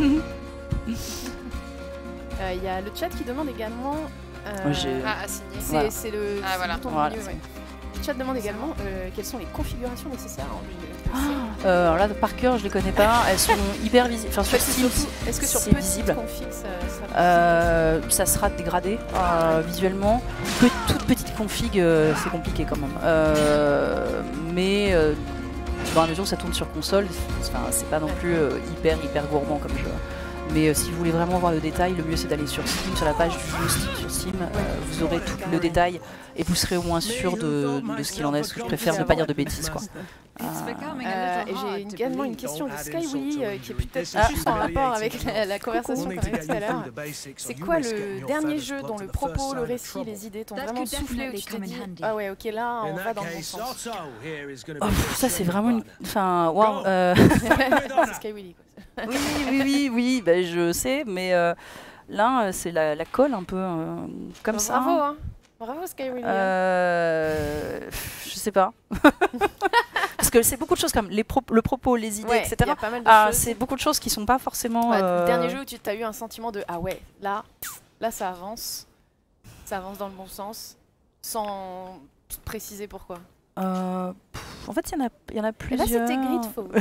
Euh, Il y a le chat qui demande également. euh, Moi, j'ai- Ah, à signer. c'est Voilà. c'est le, Ah, c'est voilà. le bouton du Voilà, milieu, c'est- ouais. Le chat demande également euh, quelles sont les configurations nécessaires en ligne. Euh, alors là par cœur je les connais pas, elles sont hyper visibles. Enfin sur Steam, Est-ce que sur c'est petite visible. config ça, ça Euh, ça sera dégradé euh, visuellement. Pe- toute petite config, euh, c'est compliqué quand même. Euh, mais euh, dans la mesure où ça tourne sur console, c'est- enfin, c'est pas non plus euh, hyper hyper gourmand comme jeu. Mais euh, si vous voulez vraiment voir le détail, le mieux c'est d'aller sur Steam, sur la page du jeu Steam sur Steam. Euh, vous aurez tout le détail et vous serez au moins sûr de, de ce qu'il en est. Parce que je préfère ne pas dire de bêtises quoi. Euh, Euh, et j'ai également une question de Skywilly euh, qui est peut-être Ah. plus en rapport avec la, la conversation qu'on a eue tout à l'heure. C'est quoi le dernier jeu dont le propos, le récit, les idées t'ont vraiment soufflé où tu t'es dit ah ouais ok là on va dans le bon sens. oh, pff, ça c'est vraiment une. Enfin, waouh. euh, C'est Skywilly quoi. Oui, oui, oui, oui, bah, je sais, mais euh, là, euh, c'est la, la colle un peu euh, comme Bon, ça. Bravo hein. Bravo Skywilly. hein. Euh, je sais pas. Parce que c'est beaucoup de choses comme les pro- le propos, les idées, Ouais, il y et cetera. a pas mal de Ah, choses. c'est beaucoup de choses qui sont pas forcément. Ouais, euh, Le dernier jeu où tu as eu un sentiment de ah ouais là là ça avance, ça avance dans le bon sens, sans préciser pourquoi. euh, pff, en fait, il y en a, il y en a Et là plusieurs. c'était Gridfall.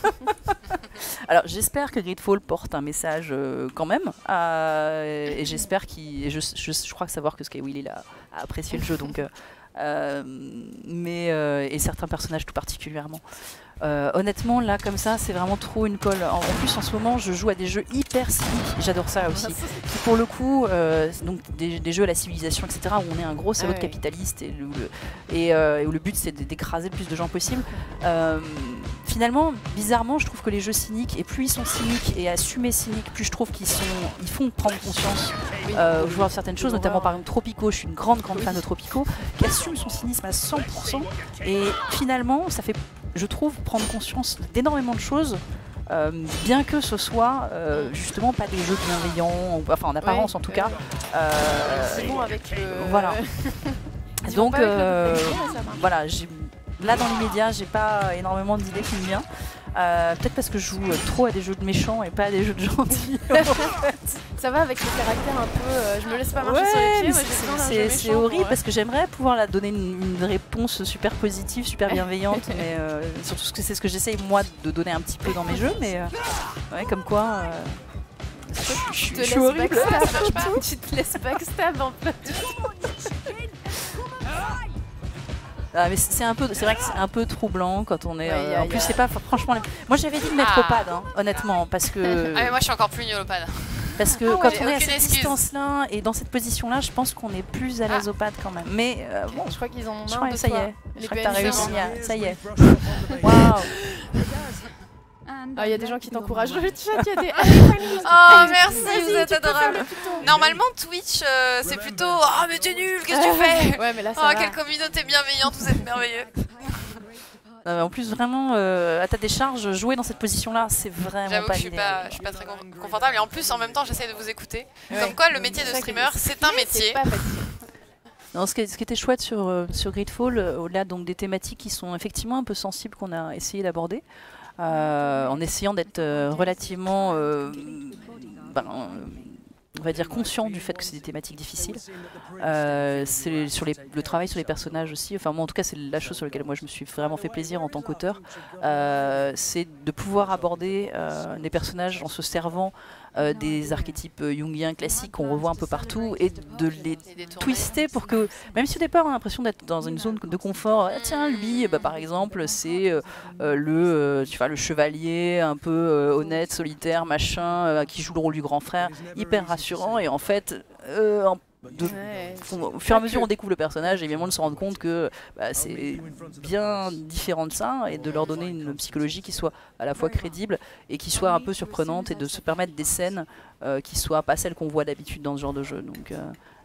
Alors, j'espère que Gridfall porte un message euh, quand même, euh, et j'espère qu'il. et Je, je, je crois que savoir que Skywilly a, a apprécié le jeu, donc. euh, euh, mais euh, et certains personnages tout particulièrement. Euh, honnêtement, là, comme ça, c'est vraiment trop une colle. En, en plus, en ce moment, je joue à des jeux hyper cyniques. J'adore ça aussi. Qui, pour le coup, euh, donc des, des jeux à la civilisation, et cetera, où on est un gros salaud Ah ouais. capitaliste et, le, le- et, euh, et où le but c'est d'écraser le plus de gens possible. Euh, finalement, bizarrement, je trouve que les jeux cyniques, et plus ils sont cyniques et assumés cyniques, plus je trouve qu'ils sont, ils font prendre conscience euh, aux joueurs de certaines choses, notamment par exemple Tropico. Je suis une grande grande fan de Tropico, qui assume son cynisme à cent pour cent. Et finalement, ça fait, je trouve, prendre conscience d'énormément de choses. Euh, bien que ce soit euh, justement pas des jeux bienveillants, ou- enfin en apparence Ouais, en tout ouais. cas. Euh, C'est bon avec le. voilà. Ils vont Donc pas avec le euh, bouton, mais ça marche. voilà, j'ai- là dans l'immédiat, j'ai pas énormément d'idées qui me viennent. Euh, Peut-être parce que je joue euh, trop à des jeux de méchants et pas à des jeux de gentils. Ça va avec le caractère un peu. euh, je me laisse pas marcher Ouais, sur les pieds. mais Moi, j'ai c'est- besoin d'un c'est jeu c'est méchant horrible pour, parce que j'aimerais pouvoir la donner une, une réponse super positive, super bienveillante, mais euh, surtout ce que c'est ce que j'essaye moi de donner un petit peu dans mes jeux, mais euh, ouais, comme quoi. euh, je, euh, je- Tu je te suis laisses horrible. backstab. Tu te laisses backstab en plein. Ah, mais c'est c'est un peu, c'est vrai que c'est un peu troublant quand on est. Ouais, euh, y a- en y plus, a- c'est pas franchement. les- Moi, j'avais dit de mettre Ah. au pad, hein, honnêtement, parce que Ah, mais moi je suis encore plus nulle au pad. parce que Ah ouais, quand j'ai on est à aucune cette excuse. distance-là et dans cette position-là, je pense qu'on est plus à l'aise au pad quand même. Mais euh, bon, Je crois qu'ils ont je marre crois de que ça y toi. est. Les Je crois que t'as P N C, réussi. hein. à- Ça y est. Waouh. Ah, il y a des gens qui t'encouragent. Le chat, il y a des. Oh merci, Vas-y, vous êtes tu peux faire adorables. le tuto. Normalement Twitch euh, c'est plutôt oh mais t'es nul, qu'est-ce que tu fais? Ouais, mais là, ça Oh va. quelle communauté bienveillante, vous êtes merveilleux. Non, mais en plus, vraiment, euh, à ta décharge, jouer dans cette position-là, c'est vraiment J'avoue que pas je suis l'idéal. pas, je suis pas très con- confortable et en plus en même temps j'essaie de vous écouter. Ouais. Comme quoi le métier de C'est ça streamer que- c'est un C'est métier. pas facile. Non, ce, qui, ce qui était chouette sur, euh, sur Gridfall, euh, au-delà donc des thématiques qui sont effectivement un peu sensibles qu'on a essayé d'aborder, euh, en essayant d'être euh, relativement, euh, ben, euh, on va dire, conscient du fait que c'est des thématiques difficiles. Euh, c'est sur les, le travail sur les personnages aussi. Enfin, moi, en tout cas, c'est la chose sur laquelle moi je me suis vraiment fait plaisir en tant qu'auteur. Euh, c'est de pouvoir aborder euh, les personnages en se servant euh, des archétypes euh, jungiens classiques qu'on revoit un peu partout et de les Et des tournées. twister pour que, même si au départ on a l'impression d'être dans une zone de confort, ah, tiens lui, bah, par exemple, c'est euh, euh, le, euh, tu vois, le chevalier un peu euh, honnête, solitaire, machin, euh, qui joue le rôle du grand frère, hyper rassurant, et en fait, euh, en- de- Ouais. au fur et à mesure on découvre le personnage et évidemment de se rendre compte que bah, c'est bien différent de ça et de leur donner une psychologie qui soit à la fois crédible et qui soit un peu surprenante et de se permettre des scènes euh, qui soient pas celles qu'on voit d'habitude dans ce genre de jeu. Donc euh,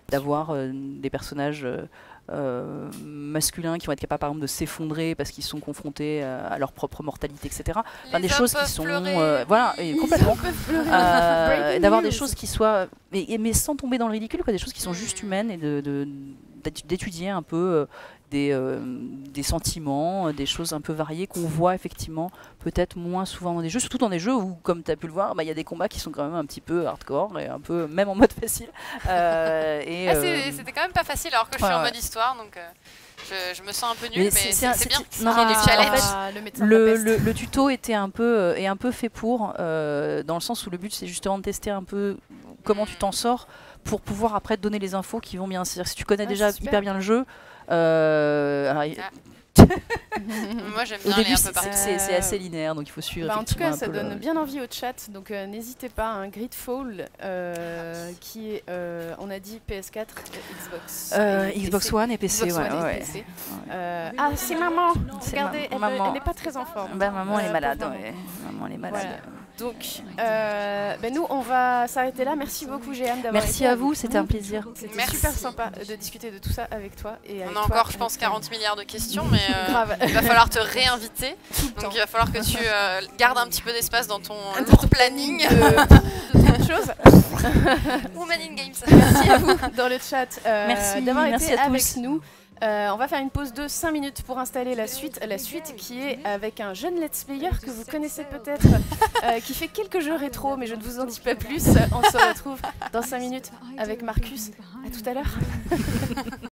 d'avoir euh, des personnages euh, euh, masculins qui vont être capables par exemple de s'effondrer parce qu'ils sont confrontés euh, à leur propre mortalité, et cetera. Enfin, Les des hommes choses qui peuvent sont pleurer. euh, voilà, et complètement. Euh, Breaking d'avoir des news. choses qui soient mais, mais sans tomber dans le ridicule, quoi, des choses qui sont juste Mm. humaines et de, de- d'étudier un peu euh, des, euh, des sentiments, euh, des choses un peu variées qu'on voit effectivement peut-être moins souvent dans des jeux, surtout dans des jeux où, comme tu as pu le voir, bah, il y a des combats qui sont quand même un petit peu hardcore et un peu même en mode facile. Euh, et, Ah, euh, c'est- C'était quand même pas facile alors que je suis ouais, en ouais. mode histoire, donc euh, je, je me sens un peu nulle, Mais mais c'est- c'est c'est un- c'est bien. c'est- C'est non, qu'il y ait mais du en challenge. fait, Ah, le médecin de Le, la peste. le- le tuto était un peu, euh, est un peu fait pour, euh, dans le sens où le but c'est justement de tester un peu comment tu t'en sors pour pouvoir après te donner les infos qui vont bien. C'est-à-dire, si tu connais Ah, déjà c'est super. hyper bien le jeu, euh, alors, il- Ah. Moi j'aime au bien aller début un c'est- peu partout. c'est c'est assez linéaire, donc il faut suivre. Bah, en tout effectivement cas, un ça peu donne le- bien envie au chat, donc euh, n'hésitez pas. Un Gridfall euh, qui est, euh, on a dit P S quatre, et Xbox. Euh, et Xbox P C. One et P C, Xbox ouais, One et ouais. P C. Ouais. Euh, ah, c'est maman. C'est Regardez, ma- elle, maman. elle n'est pas très en forme. Bah, maman elle Euh, est malade, pauvre maman. ouais. Maman elle est malade. Voilà. Donc, euh, ben nous, on va s'arrêter là. Merci beaucoup, Géane, d'avoir Merci été à avec vous, nous. c'était un plaisir. C'était Merci. super sympa de discuter de tout ça avec toi. Et avec On a toi, encore, je euh, pense, quarante milliards de questions, mais euh, Grave. il va falloir te réinviter. temps. Donc il va falloir que tu euh, gardes un petit peu d'espace dans ton Un lourd planning. de, de trop de choses. Woman in Games. Merci à vous dans le chat euh, Merci, d'avoir merci été à avec tous. nous. Euh, on va faire une pause de cinq minutes pour installer la suite. La suite qui est avec un jeune let's player que vous connaissez peut-être, euh, qui fait quelques jeux rétro, mais je ne vous en dis pas plus. On se retrouve dans cinq minutes avec Marcus. À tout à l'heure.